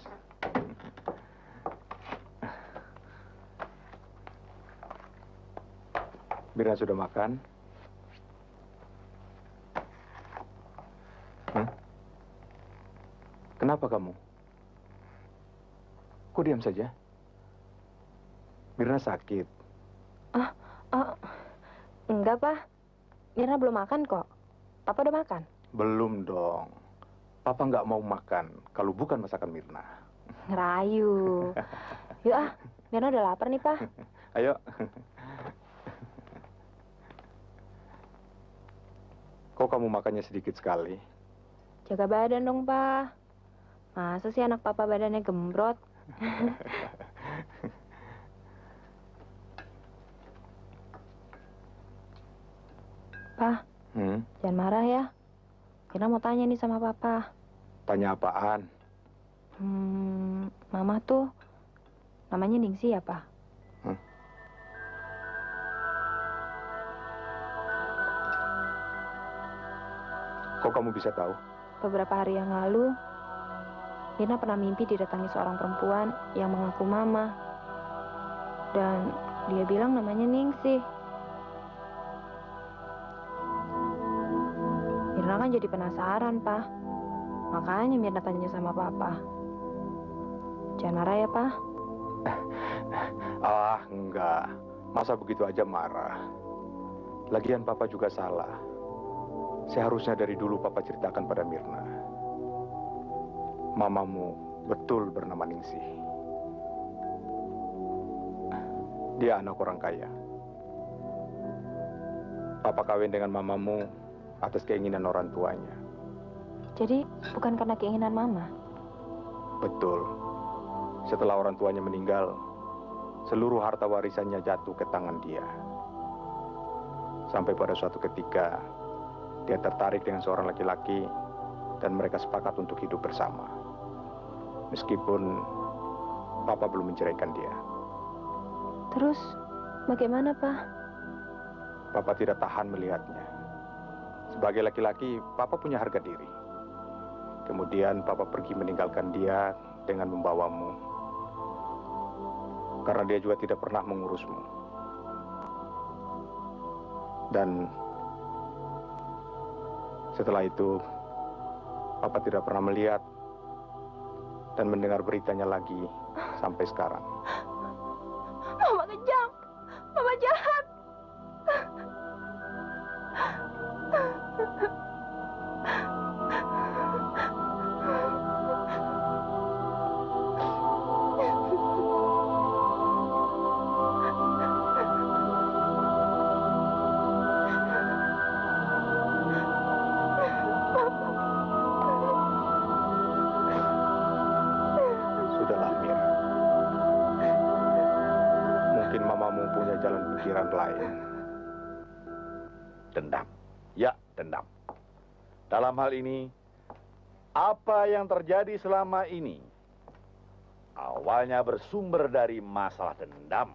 Mirna sudah makan? Hmm? Kenapa kamu? Kok diam saja? Mirna sakit. Ah, ah, enggak, Pak. Mirna belum makan kok. Papa udah makan? Belum dong. Papa nggak mau makan kalau bukan masakan Mirna. Ngerayu. Yuk ah, Mirna udah lapar nih, Pak. Ayo. Kok kamu makannya sedikit sekali? Jaga badan dong, Pak. Masa sih anak Papa badannya gembrot? Pak, Hmm? jangan marah ya. Mirna mau tanya nih sama Papa. Tanya apaan? Hmm, Mama tuh namanya Ningsi ya, Pak? Hmm? Kok kamu bisa tahu? Beberapa hari yang lalu, Mirna pernah mimpi didatangi seorang perempuan yang mengaku Mama. Dan dia bilang namanya Ningsih. Mirna kan jadi penasaran, Pak. Makanya Mirna tanya sama Papa. Jangan marah ya, Pak. Ah, enggak. Masa begitu aja marah? Lagian Papa juga salah. Seharusnya dari dulu Papa ceritakan pada Mirna. Mamamu betul bernama Ningsih. Dia anak orang kaya. Papa kawin dengan mamamu atas keinginan orang tuanya. Jadi bukan karena keinginan Mama? Betul. Setelah orang tuanya meninggal, seluruh harta warisannya jatuh ke tangan dia. Sampai pada suatu ketika, dia tertarik dengan seorang laki-laki dan mereka sepakat untuk hidup bersama. Meskipun Papa belum menceraikan dia. Terus bagaimana, Pak? Papa tidak tahan melihatnya. Sebagai laki-laki, Papa punya harga diri. Kemudian Papa pergi meninggalkan dia dengan membawamu. Karena dia juga tidak pernah mengurusmu. Dan setelah itu, Papa tidak pernah melihat dan mendengar beritanya lagi sampai sekarang. Mama kejam. Mama jahat. Mama mempunyai jalan pikiran lain. Dendam. Ya, dendam. Dalam hal ini, apa yang terjadi selama ini awalnya bersumber dari masalah dendam.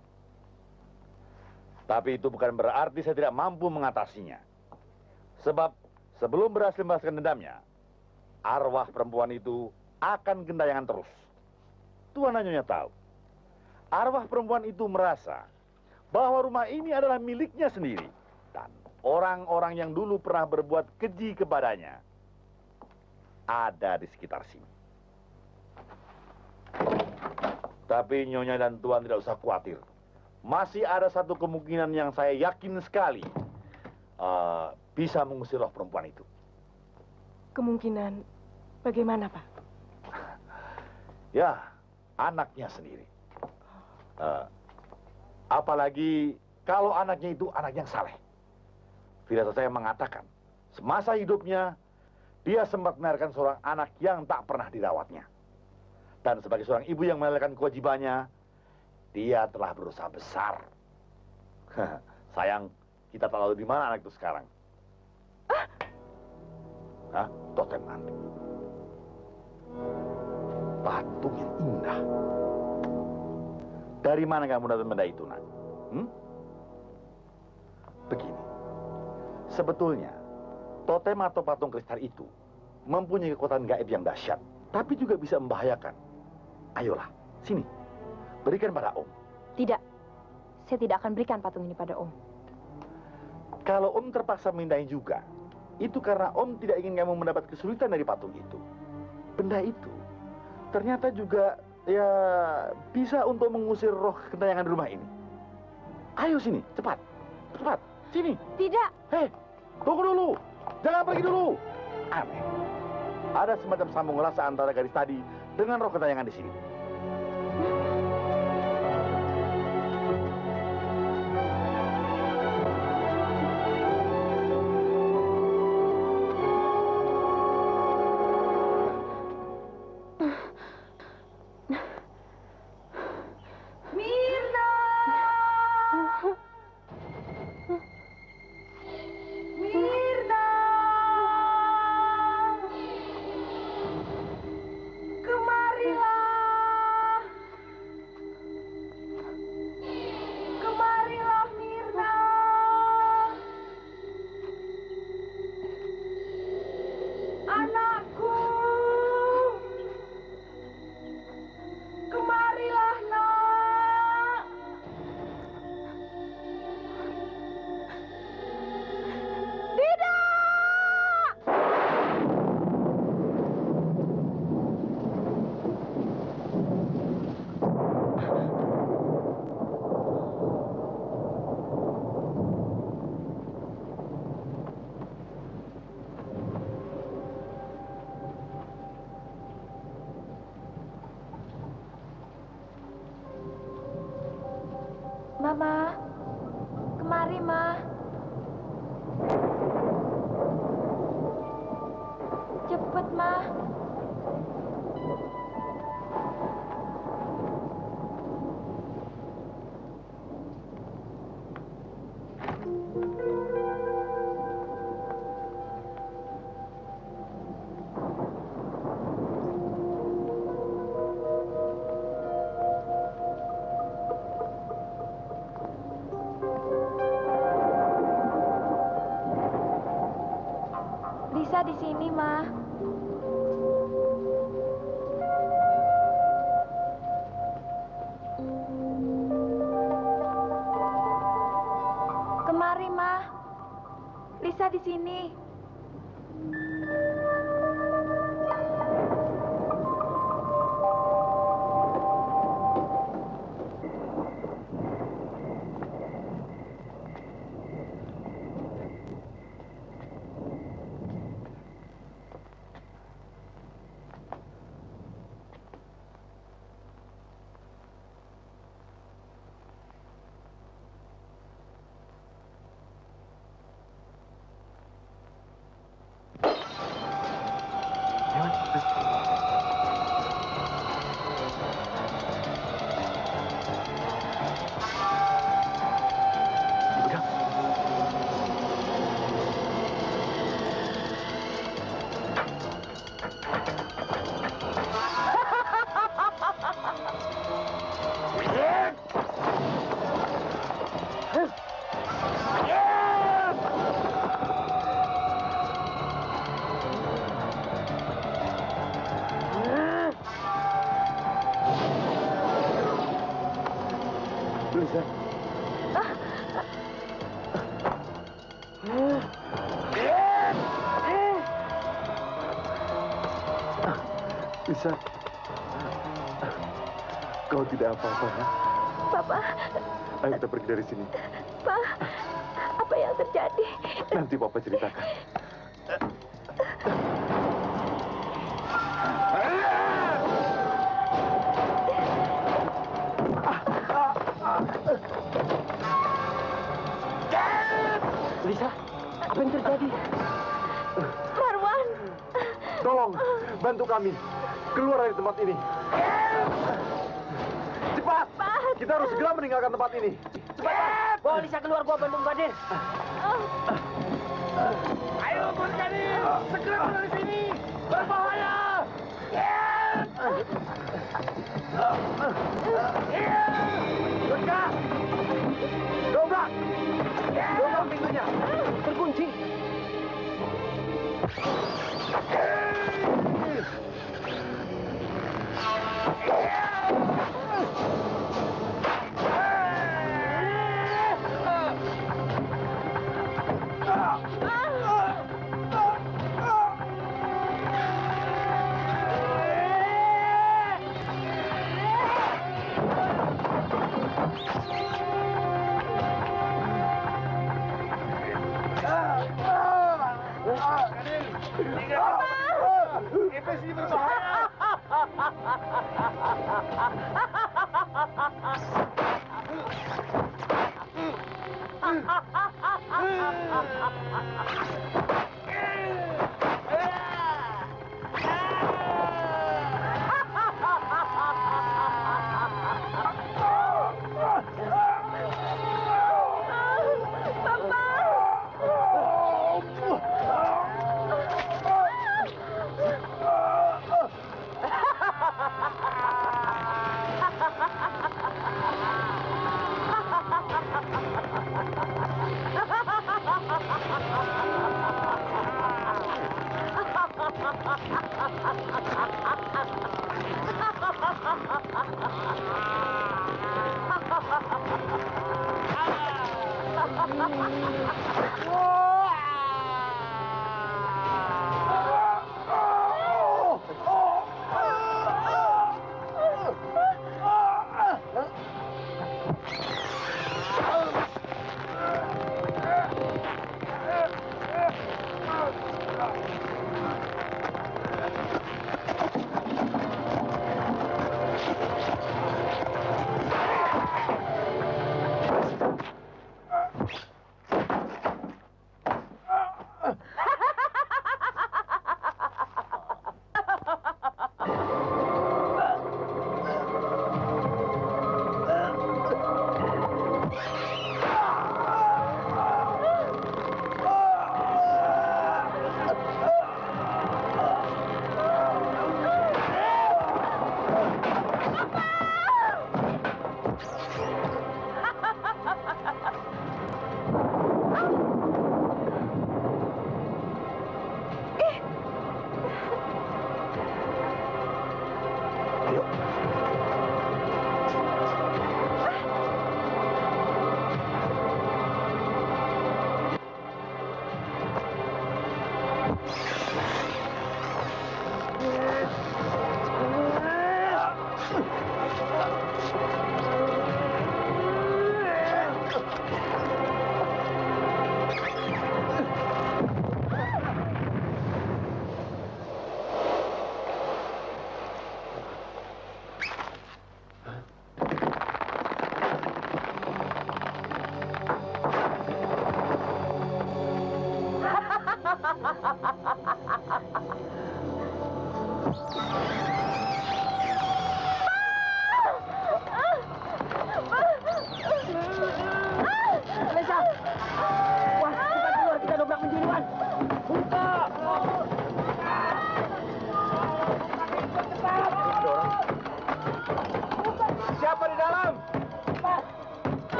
Tapi itu bukan berarti saya tidak mampu mengatasinya. Sebab sebelum berhasil membalaskan dendamnya, arwah perempuan itu akan gentayangan terus. Tuan Nyonya tahu, arwah perempuan itu merasa bahwa rumah ini adalah miliknya sendiri. Dan orang-orang yang dulu pernah berbuat keji kepadanya ada di sekitar sini. Tapi Nyonya dan Tuan tidak usah khawatir. Masih ada satu kemungkinan yang saya yakin sekali uh, bisa mengusir roh perempuan itu. Kemungkinan bagaimana, Pak? Ya, anaknya sendiri. Uh, apalagi kalau anaknya itu anak yang saleh. Firasat saya mengatakan, semasa hidupnya dia sempat melahirkan seorang anak yang tak pernah dirawatnya. Dan sebagai seorang ibu yang melahirkan kewajibannya, dia telah berusaha besar. Sayang, kita tak tahu di mana anak itu sekarang. Ah? Hah? Totem antik. Patung yang indah. Dari mana kamu dapat benda itu, Nak? Hmm? Begini. Sebetulnya, totem atau patung kristal itu mempunyai kekuatan gaib yang dahsyat, tapi juga bisa membahayakan. Ayolah, sini. Berikan pada Om. Tidak. Saya tidak akan berikan patung ini pada Om. Kalau Om terpaksa mindahin juga, itu karena Om tidak ingin kamu mendapat kesulitan dari patung itu. Benda itu ternyata juga ya bisa untuk mengusir roh gentayangan di rumah ini. Ayo sini, cepat. Cepat, sini. Tidak. Hei, tunggu dulu. Jangan pergi dulu. Aneh. Ada semacam sambung rasa antara gadis tadi dengan roh gentayangan di sini. Mama, kemari, Ma. Cepet, Ma. Lisa di sini, Ma. Kemari, Ma. Lisa di sini. Lisa, kau tidak apa-apa, ya? Papa. Ayo kita pergi dari sini. Pak, apa yang terjadi? Nanti Papa ceritakan. Lisa, apa yang terjadi? Marwan. Tolong, bantu kami. Keluar dari tempat ini. Cepat! Kita harus segera meninggalkan tempat ini. Cepat! Bawa Lisa keluar, gua bantu Gadir. Ayo, Bun Gadir! Segera keluar dari sini! Berbahaya! Buka! Dobrak! Dobrak pintunya! Terkunci.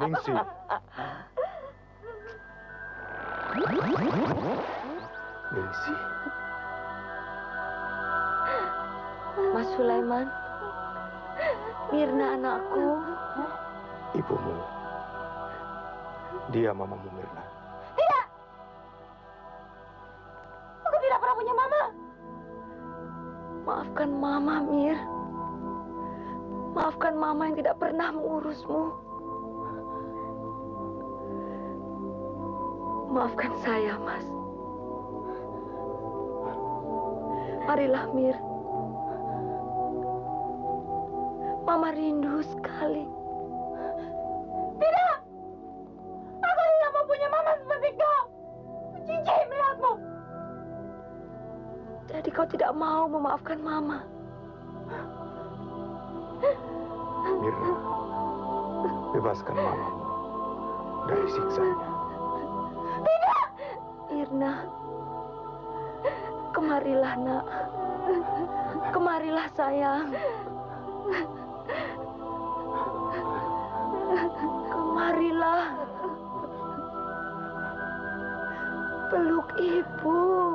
Ningsih. Ningsih. Mas Sulaiman, Mirna anakku. Ibumu. Dia mamamu Mirna. Tidak! Aku tidak pernah punya mama. Maafkan Mama, Mir. Maafkan Mama yang tidak pernah mengurusmu. Maafkan saya, Mas. Marilah, Mir. Mama rindu sekali. Tidak! Aku tidak mau punya mama seperti kau. Jijik melihatmu. Jadi kau tidak mau memaafkan Mama. Mirna, bebaskan mamamu dari siksanya. Tidak! Mirna, kemarilah, nak. Kemarilah, sayang. Kemarilah. Peluk ibu.